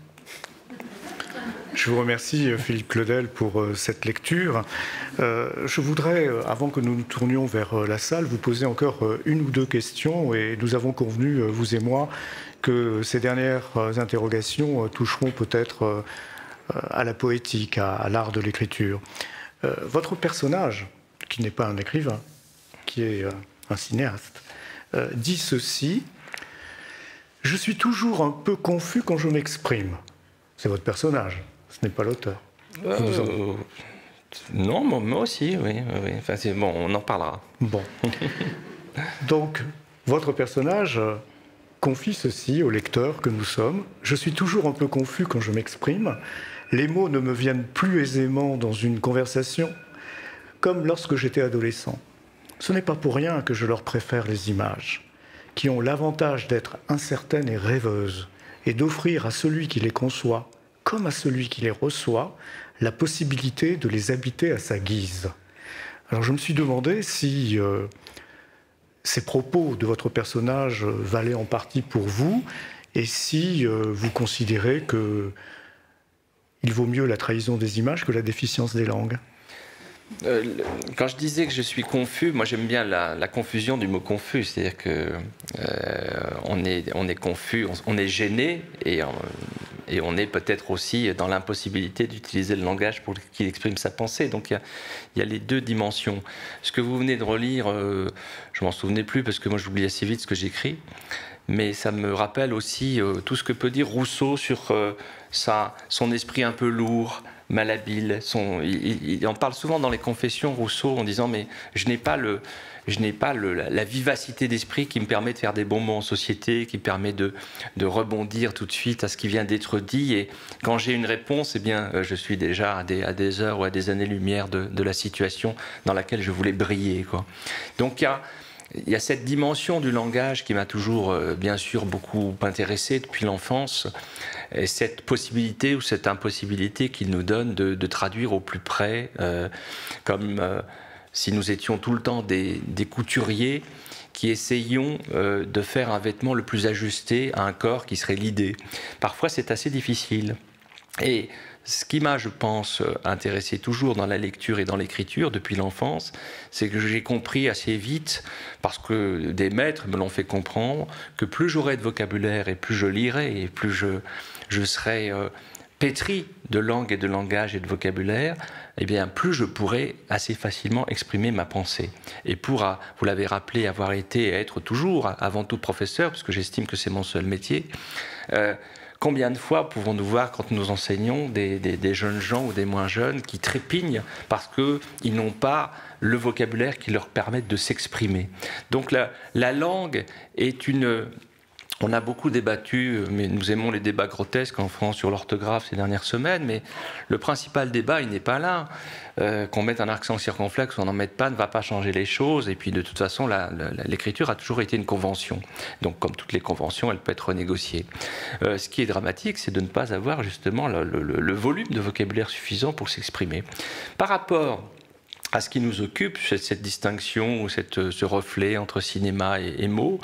Je vous remercie, Philippe Claudel, pour cette lecture. Euh, je voudrais, avant que nous nous tournions vers la salle, vous poser encore une ou deux questions, et nous avons convenu, vous et moi, que ces dernières interrogations toucheront peut-être à la poétique, à, à l'art de l'écriture. Euh, votre personnage, qui n'est pas un écrivain, qui est euh, un cinéaste, euh, dit ceci: « Je suis toujours un peu confus quand je m'exprime ». C'est votre personnage, ce n'est pas l'auteur. Euh, non, moi aussi, oui. oui. Enfin, c'est bon, on en parlera. Bon. Donc, votre personnage confie ceci au lecteur que nous sommes. « Je suis toujours un peu confus quand je m'exprime. Les mots ne me viennent plus aisément dans une conversation, comme lorsque j'étais adolescent. Ce n'est pas pour rien que je leur préfère les images, qui ont l'avantage d'être incertaines et rêveuses, et d'offrir à celui qui les conçoit, comme à celui qui les reçoit, la possibilité de les habiter à sa guise. » Alors je me suis demandé si euh, ces propos de votre personnage valaient en partie pour vous, et si euh, vous considérez que il vaut mieux la trahison des images que la déficience des langues. Euh, quand je disais que je suis confus, moi j'aime bien la, la confusion du mot confus, c'est-à-dire que euh, on est, on est confus, on, on est gêné et, et on est peut-être aussi dans l'impossibilité d'utiliser le langage pour qu'il exprime sa pensée. Donc il y a, il y a les deux dimensions. Ce que vous venez de relire, euh, je m'en souvenais plus parce que moi j'oublie assez vite ce que j'écris, mais ça me rappelle aussi euh, tout ce que peut dire Rousseau sur euh, sa, son esprit un peu lourd, malhabile. Son, il, il en parle souvent dans les Confessions, Rousseau, en disant mais je n'ai pas, le, je n'ai pas le, la, la vivacité d'esprit qui me permet de faire des bons mots en société, qui permet de, de rebondir tout de suite à ce qui vient d'être dit. Et quand j'ai une réponse, eh bien, je suis déjà à des, à des heures ou à des années-lumière de, de la situation dans laquelle je voulais briller, quoi. Donc il y a Il y a cette dimension du langage qui m'a toujours, euh, bien sûr, beaucoup intéressé depuis l'enfance, et cette possibilité ou cette impossibilité qu'il nous donne de, de traduire au plus près, euh, comme euh, si nous étions tout le temps des, des couturiers qui essayions euh, de faire un vêtement le plus ajusté à un corps qui serait l'idée. Parfois, c'est assez difficile. Et ce qui m'a, je pense, intéressé toujours dans la lecture et dans l'écriture depuis l'enfance, c'est que j'ai compris assez vite, parce que des maîtres me l'ont fait comprendre, que plus j'aurais de vocabulaire et plus je lirais et plus je, je serais euh, pétri de langue et de langage et de vocabulaire, eh bien, plus je pourrais assez facilement exprimer ma pensée. Et pour, vous l'avez rappelé, avoir été et être toujours avant tout professeur, parce que j'estime que c'est mon seul métier, euh, combien de fois pouvons-nous voir, quand nous enseignons, des, des, des jeunes gens ou des moins jeunes qui trépignent parce qu'ils n'ont pas le vocabulaire qui leur permette de s'exprimer. Donc la, la langue est une... On a beaucoup débattu, mais nous aimons les débats grotesques en France sur l'orthographe ces dernières semaines, mais le principal débat, il n'est pas là. Euh, qu'on mette un accent circonflexe ou on n'en mette pas ne va pas changer les choses. Et puis de toute façon, l'écriture a toujours été une convention. Donc comme toutes les conventions, elle peut être renégociée. Euh, ce qui est dramatique, c'est de ne pas avoir justement le, le, le volume de vocabulaire suffisant pour s'exprimer. Par rapport à ce qui nous occupe, cette, cette distinction ou cette, ce reflet entre cinéma et, et mots,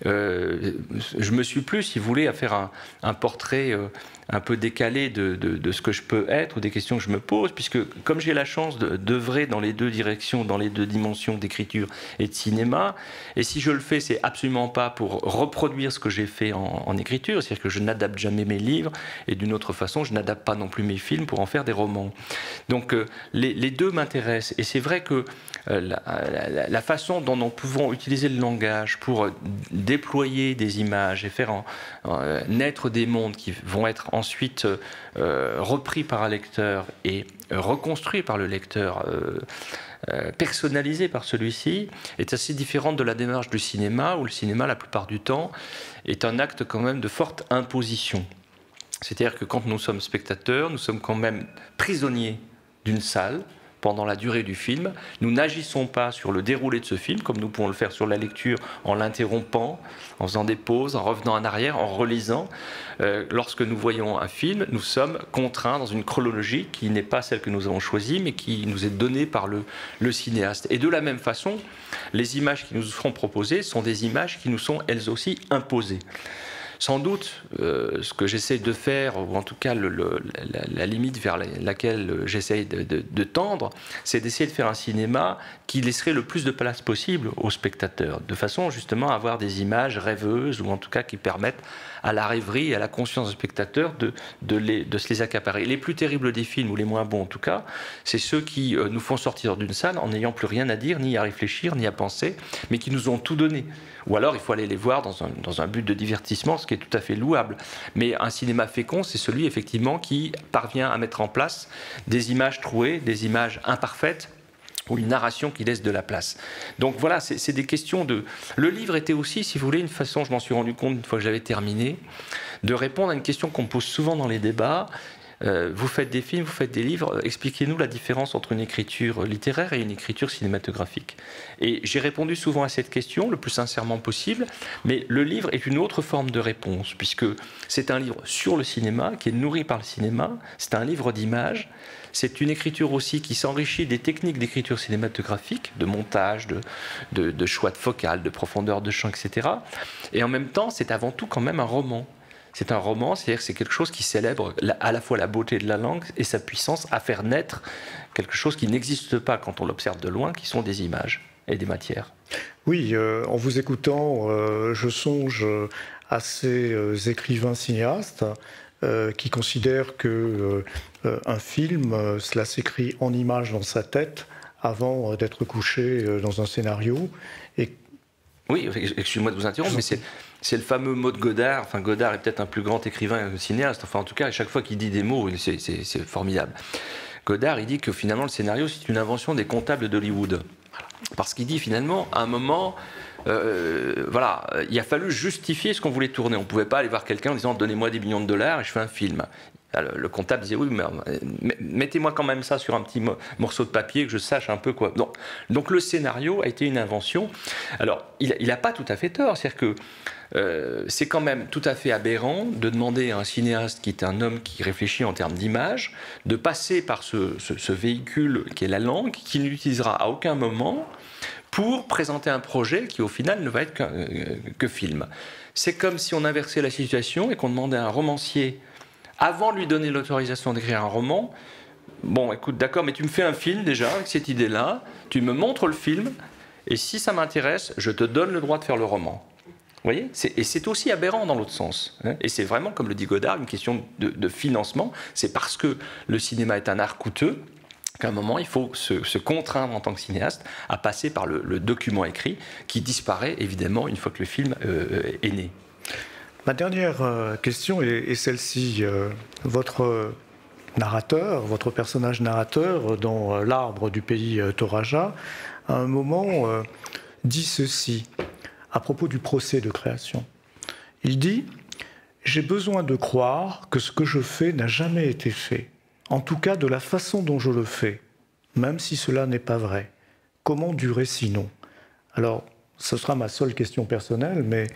euh, je me suis plus, si vous voulez, à faire un, un portrait euh, un peu décalé de, de, de ce que je peux être ou des questions que je me pose, puisque comme j'ai la chance d'œuvrer dans les deux directions, dans les deux dimensions d'écriture et de cinéma, et si je le fais, c'est absolument pas pour reproduire ce que j'ai fait en, en écriture, c'est-à-dire que je n'adapte jamais mes livres, et d'une autre façon, je n'adapte pas non plus mes films pour en faire des romans. Donc euh, les, les deux m'intéressent, et c'est vrai que euh, la, la, la façon dont nous pouvons utiliser le langage pour déployer des images et faire en, en, naître des mondes qui vont être ensuite euh, repris par un lecteur et euh, reconstruit par le lecteur, euh, euh, personnalisé par celui-ci, est assez différente de la démarche du cinéma, où le cinéma, la plupart du temps, est un acte quand même de forte imposition. C'est-à-dire que quand nous sommes spectateurs, nous sommes quand même prisonniers d'une salle, pendant la durée du film. Nous n'agissons pas sur le déroulé de ce film, comme nous pouvons le faire sur la lecture, en l'interrompant, en faisant des pauses, en revenant en arrière, en relisant. Euh, lorsque nous voyons un film, nous sommes contraints dans une chronologie qui n'est pas celle que nous avons choisie, mais qui nous est donnée par le, le cinéaste. Et de la même façon, les images qui nous seront proposées sont des images qui nous sont elles aussi imposées. Sans doute, euh, ce que j'essaie de faire, ou en tout cas le, le, la, la limite vers la, laquelle j'essaie de, de, de tendre, c'est d'essayer de faire un cinéma qui laisserait le plus de place possible aux spectateurs, de façon justement à avoir des images rêveuses, ou en tout cas qui permettent à la rêverie et à la conscience du spectateur de, de, les, de se les accaparer. Les plus terribles des films, ou les moins bons en tout cas, c'est ceux qui euh, nous font sortir d'une salle en n'ayant plus rien à dire, ni à réfléchir, ni à penser, mais qui nous ont tout donné. Ou alors il faut aller les voir dans un, dans un but de divertissement, ce qui est tout à fait louable. Mais un cinéma fécond, c'est celui effectivement qui parvient à mettre en place des images trouées, des images imparfaites, ou une narration qui laisse de la place. Donc voilà, c'est des questions de... Le livre était aussi, si vous voulez, une façon, je m'en suis rendu compte une fois que j'avais terminé, de répondre à une question qu'on me pose souvent dans les débats. Euh, vous faites des films, vous faites des livres, expliquez-nous la différence entre une écriture littéraire et une écriture cinématographique. Et j'ai répondu souvent à cette question, le plus sincèrement possible, mais le livre est une autre forme de réponse, puisque c'est un livre sur le cinéma, qui est nourri par le cinéma, c'est un livre d'images, c'est une écriture aussi qui s'enrichit des techniques d'écriture cinématographique, de montage, de, de, de choix de focale, de profondeur de champ, et cetera. Et en même temps, c'est avant tout quand même un roman. C'est un roman, c'est-à-dire que c'est quelque chose qui célèbre à la fois la beauté de la langue et sa puissance à faire naître quelque chose qui n'existe pas quand on l'observe de loin, qui sont des images et des matières. Oui, euh, en vous écoutant, euh, je songe à ces euh, écrivains cinéastes euh, qui considèrent que euh, un film, euh, cela s'écrit en images dans sa tête avant d'être couché euh, dans un scénario. Et... Oui, excusez-moi de vous interrompre, mais c'est... C'est le fameux mot de Godard. Enfin, Godard est peut-être un plus grand écrivain que cinéaste. Enfin, en tout cas, à chaque fois qu'il dit des mots, c'est formidable. Godard, il dit que finalement, le scénario, c'est une invention des comptables d'Hollywood. Parce qu'il dit finalement, à un moment, euh, voilà, il a fallu justifier ce qu'on voulait tourner. On ne pouvait pas aller voir quelqu'un en disant « donnez-moi des millions de dollars et je fais un film ». Alors, le comptable disait oui, mais mettez-moi quand même ça sur un petit morceau de papier que je sache un peu quoi. Donc, donc le scénario a été une invention. Alors, il n'a pas tout à fait tort. C'est-à-dire que euh, c'est quand même tout à fait aberrant de demander à un cinéaste qui est un homme qui réfléchit en termes d'image de passer par ce, ce, ce véhicule qui est la langue, qu'il n'utilisera à aucun moment pour présenter un projet qui au final ne va être que, euh, que film. C'est comme si on inversait la situation et qu'on demandait à un romancier, avant de lui donner l'autorisation d'écrire un roman, bon, écoute, d'accord, mais tu me fais un film déjà avec cette idée-là, tu me montres le film, et si ça m'intéresse, je te donne le droit de faire le roman. Vous voyez ? Et c'est aussi aberrant dans l'autre sens. Hein, et c'est vraiment, comme le dit Godard, une question de, de financement. C'est parce que le cinéma est un art coûteux qu'à un moment, il faut se, se contraindre en tant que cinéaste à passer par le, le document écrit qui disparaît, évidemment, une fois que le film euh, est né. Ma dernière question est celle-ci. Votre narrateur, votre personnage narrateur dans L'Arbre du pays Toraja, à un moment dit ceci à propos du procès de création. Il dit « J'ai besoin de croire que ce que je fais n'a jamais été fait, en tout cas de la façon dont je le fais, même si cela n'est pas vrai. Comment durer sinon ?» Alors, ce sera ma seule question personnelle, mais...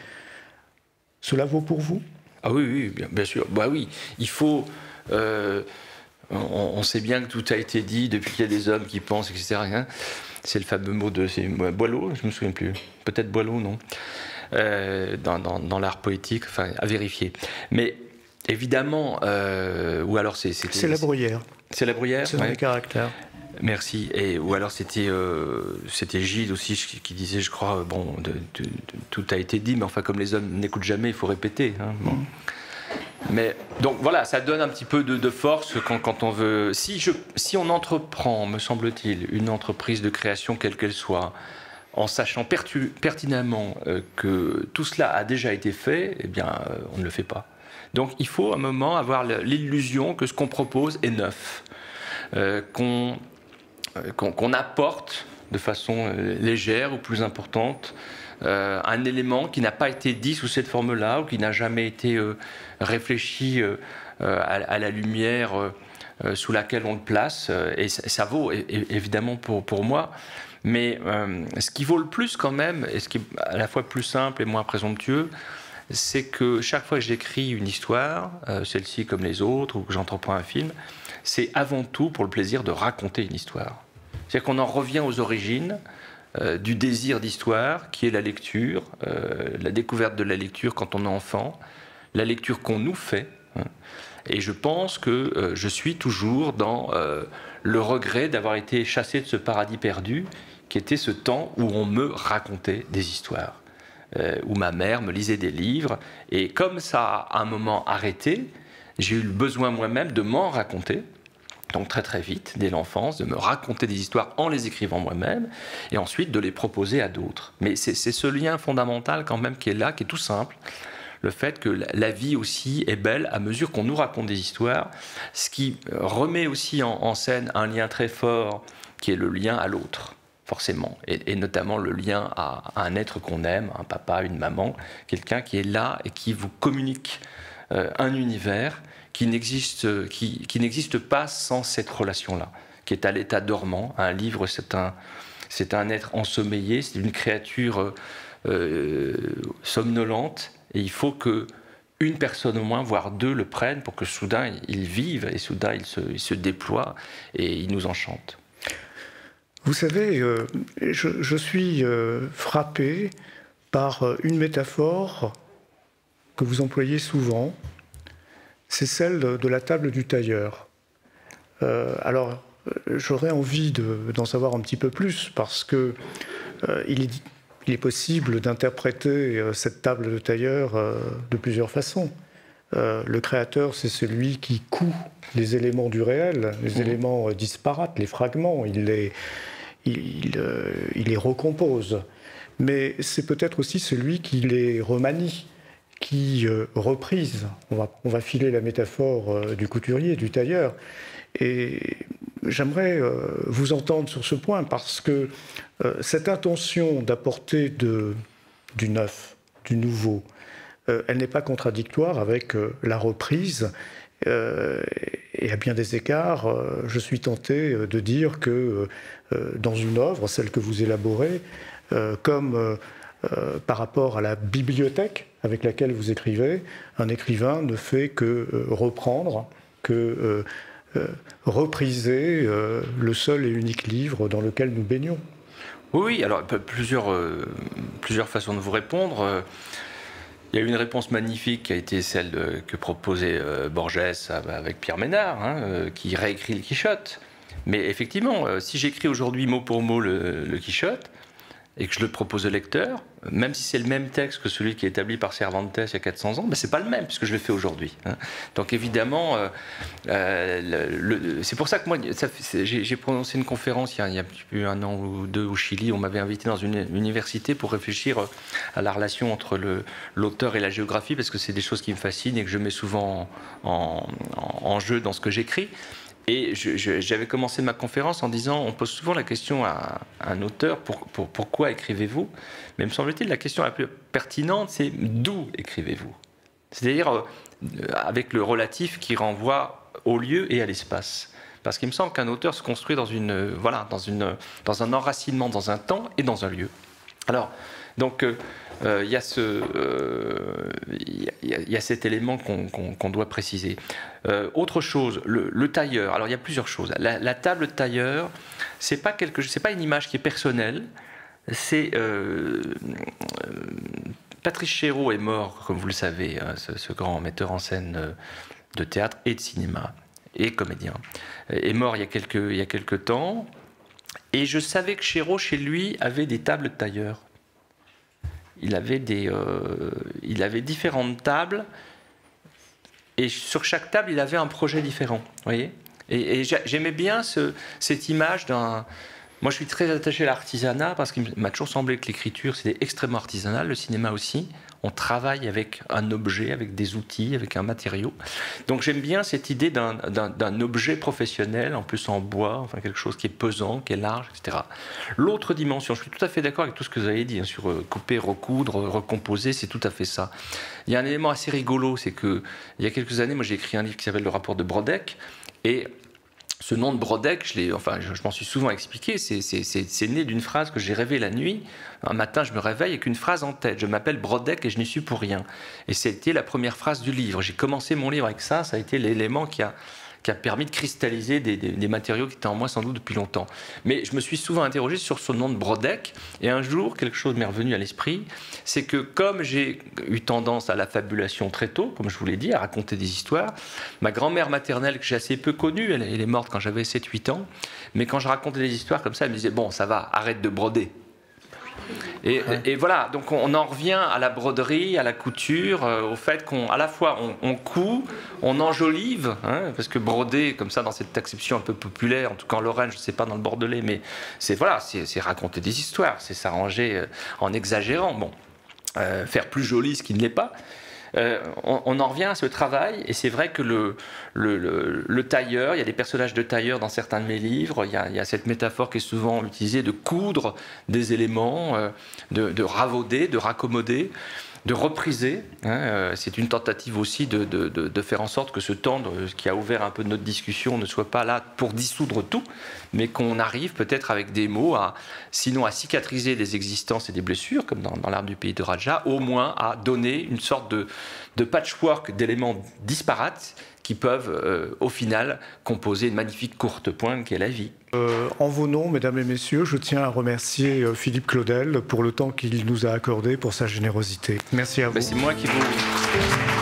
Cela vaut pour vous ? Ah oui, oui, bien, bien sûr. Bah oui, il faut... Euh, on, on sait bien que tout a été dit depuis qu'il y a des hommes qui pensent, et cetera. Hein. C'est le fameux mot de... Boileau, je ne me souviens plus. Peut-être Boileau, non euh, Dans, dans, dans l'art poétique, enfin, à vérifier. Mais évidemment... Euh, ou alors c'est... C'est La Bruyère. C'est La Bruyère ? C'est dans les caractères. Merci. Et, ou alors c'était euh, c'était Gilles aussi qui, qui disait, je crois, bon, de, de, de, tout a été dit, mais enfin comme les hommes n'écoutent jamais, il faut répéter. Hein, bon. mmh. Mais donc voilà, ça donne un petit peu de, de force quand, quand on veut. Si, je, si on entreprend, me semble-t-il, une entreprise de création quelle qu'elle soit, en sachant pertu, pertinemment euh, que tout cela a déjà été fait, eh bien, euh, on ne le fait pas. Donc il faut à un moment avoir l'illusion que ce qu'on propose est neuf, euh, qu'on Qu'on, qu'on apporte de façon légère ou plus importante euh, un élément qui n'a pas été dit sous cette forme-là ou qui n'a jamais été euh, réfléchi euh, à, à la lumière euh, sous laquelle on le place. Et ça, ça vaut et, et, évidemment pour, pour moi. Mais euh, ce qui vaut le plus quand même, et ce qui est à la fois plus simple et moins présomptueux, c'est que chaque fois que j'écris une histoire, euh, celle-ci comme les autres, ou que j'entreprends un film, c'est avant tout pour le plaisir de raconter une histoire. C'est-à-dire qu'on en revient aux origines euh, du désir d'histoire, qui est la lecture, euh, la découverte de la lecture quand on est enfant, la lecture qu'on nous fait. Hein. Et je pense que euh, je suis toujours dans euh, le regret d'avoir été chassé de ce paradis perdu, qui était ce temps où on me racontait des histoires. euh, où ma mère me lisait des livres. Et comme ça a un moment arrêté, j'ai eu le besoin moi-même de m'en raconter. Donc très très vite, dès l'enfance, de me raconter des histoires en les écrivant moi-même, et ensuite de les proposer à d'autres. Mais c'est ce lien fondamental quand même qui est là, qui est tout simple. Le fait que la vie aussi est belle à mesure qu'on nous raconte des histoires, ce qui remet aussi en, en scène un lien très fort, qui est le lien à l'autre, forcément, et, et notamment le lien à, à un être qu'on aime, un papa, une maman, quelqu'un qui est là et qui vous communique euh, un univers qui n'existe qui, qui n'existe pas sans cette relation-là, qui est à l'état dormant. Un livre, c'est un, c'est un être ensommeillé, c'est une créature euh, somnolente, et il faut que une personne au moins, voire deux, le prennent pour que soudain il vive, et soudain il se, il se déploie, et il nous enchante. Vous savez, euh, je, je suis euh, frappé par une métaphore que vous employez souvent, c'est celle de la table du tailleur. Euh, alors, j'aurais envie d'en savoir un petit peu plus, parce que euh, il, est, il est possible d'interpréter euh, cette table de tailleur euh, de plusieurs façons. Euh, le créateur, c'est celui qui coud les éléments du réel, les mmh. éléments euh, disparates, les fragments, il les, il, il, euh, il les recompose. Mais c'est peut-être aussi celui qui les remanie, qui euh, reprise, on va, on va filer la métaphore euh, du couturier, du tailleur. Et j'aimerais euh, vous entendre sur ce point, parce que euh, cette intention d'apporter du neuf, du nouveau, euh, elle n'est pas contradictoire avec euh, la reprise. Euh, et à bien des égards, euh, je suis tenté de dire que euh, dans une œuvre, celle que vous élaborez, euh, comme euh, euh, par rapport à la bibliothèque avec laquelle vous écrivez, un écrivain ne fait que euh, reprendre, que euh, euh, repriser euh, le seul et unique livre dans lequel nous baignons. Oui, alors plusieurs, euh, plusieurs façons de vous répondre. Il y a eu une réponse magnifique qui a été celle de, que proposait euh, Borges avec Pierre Ménard, hein, euh, qui réécrit le Quichotte. Mais effectivement, euh, si j'écris aujourd'hui mot pour mot le, le Quichotte, et que je le propose au lecteur, même si c'est le même texte que celui qui est établi par Cervantes il y a quatre cents ans, ben c'est pas le même, puisque je le fais aujourd'hui. Hein. Donc évidemment, euh, euh, c'est pour ça que moi, j'ai prononcé une conférence il y, a, il y a plus un an ou deux au Chili, on m'avait invité dans une université pour réfléchir à la relation entre l'auteur et la géographie, parce que c'est des choses qui me fascinent et que je mets souvent en, en, en jeu dans ce que j'écris. Et j'avais commencé ma conférence en disant, on pose souvent la question à, à un auteur, pour, pour, pourquoi écrivez-vous? Mais me semble-t-il, la question la plus pertinente, c'est d'où écrivez-vous? C'est-à-dire euh, avec le relatif qui renvoie au lieu et à l'espace. Parce qu'il me semble qu'un auteur se construit dans, une, voilà, dans, une, dans un enracinement, dans un temps et dans un lieu. Alors, donc, il euh, y, euh, y, y a cet élément qu'on qu'on, qu'on doit préciser. Euh, autre chose, le, le tailleur. Alors, il y a plusieurs choses. La, la table de tailleur, c'est pas quelque, c'est pas une image qui est personnelle. C'est euh, euh, Patrice Chéreau est mort, comme vous le savez, hein, ce, ce grand metteur en scène de théâtre et de cinéma et comédien. Est mort il y a quelques, il y a quelques temps. Et je savais que Chéreau, chez lui, avait des tables de tailleur. Il avait, des, euh, il avait différentes tables, et sur chaque table, il avait un projet différent. Vous voyez, et, et j'aimais bien ce, cette image d'un... Moi, je suis très attaché à l'artisanat, parce qu'il m'a toujours semblé que l'écriture, c'était extrêmement artisanal, le cinéma aussi. On travaille avec un objet, avec des outils, avec un matériau. Donc j'aime bien cette idée d'un objet professionnel, en plus en bois, enfin quelque chose qui est pesant, qui est large, et cetera. L'autre dimension, je suis tout à fait d'accord avec tout ce que vous avez dit, hein, sur couper, recoudre, recomposer, c'est tout à fait ça. Il y a un élément assez rigolo, c'est que il y a quelques années, moi j'ai écrit un livre qui s'appelle Le rapport de Brodeck, et ce nom de Brodeck, je, enfin, je, je m'en suis souvent expliqué, c'est né d'une phrase que j'ai rêvée la nuit. Un matin, je me réveille avec une phrase en tête. Je m'appelle Brodeck et je n'y suis pour rien. Et c'était la première phrase du livre. J'ai commencé mon livre avec ça. Ça a été l'élément qui a, qui a permis de cristalliser des, des, des matériaux qui étaient en moi sans doute depuis longtemps. Mais je me suis souvent interrogé sur ce nom de Brodeck. Et un jour, quelque chose m'est revenu à l'esprit. C'est que comme j'ai eu tendance à la fabulation très tôt, comme je vous l'ai dit, à raconter des histoires, ma grand-mère maternelle, que j'ai assez peu connue, elle, elle est morte quand j'avais sept huit ans, mais quand je racontais des histoires comme ça, elle me disait « Bon, ça va, arrête de broder ». Et, ouais. et voilà, donc on en revient à la broderie, à la couture, euh, au fait qu'à la fois on, on coud, on enjolive, hein, parce que broder, comme ça, dans cette acception un peu populaire, en tout cas en Lorraine, je ne sais pas dans le Bordelais, mais c'est voilà, c'est raconter des histoires, c'est s'arranger euh, en exagérant, bon, euh, faire plus joli ce qui ne l'est pas. Euh, on, on en revient à ce travail, et c'est vrai que le, le, le, le tailleur, il y a des personnages de tailleur dans certains de mes livres, il y a, il y a cette métaphore qui est souvent utilisée de coudre des éléments, euh, de, de ravauder, de raccommoder, de repriser. Hein, euh, c'est une tentative aussi de, de, de, de faire en sorte que ce temps euh, qui a ouvert un peu notre discussion ne soit pas là pour dissoudre tout, mais qu'on arrive peut-être avec des mots à, sinon à cicatriser des existences et des blessures, comme dans, dans l'Arbre du pays de Raja, au moins à donner une sorte de, de patchwork d'éléments disparates qui peuvent, euh, au final, composer une magnifique courte pointe qu'est la vie. Euh, en vos noms, mesdames et messieurs, je tiens à remercier euh, Philippe Claudel pour le temps qu'il nous a accordé, pour sa générosité. Merci à vous. Ben, c'est moi qui vous...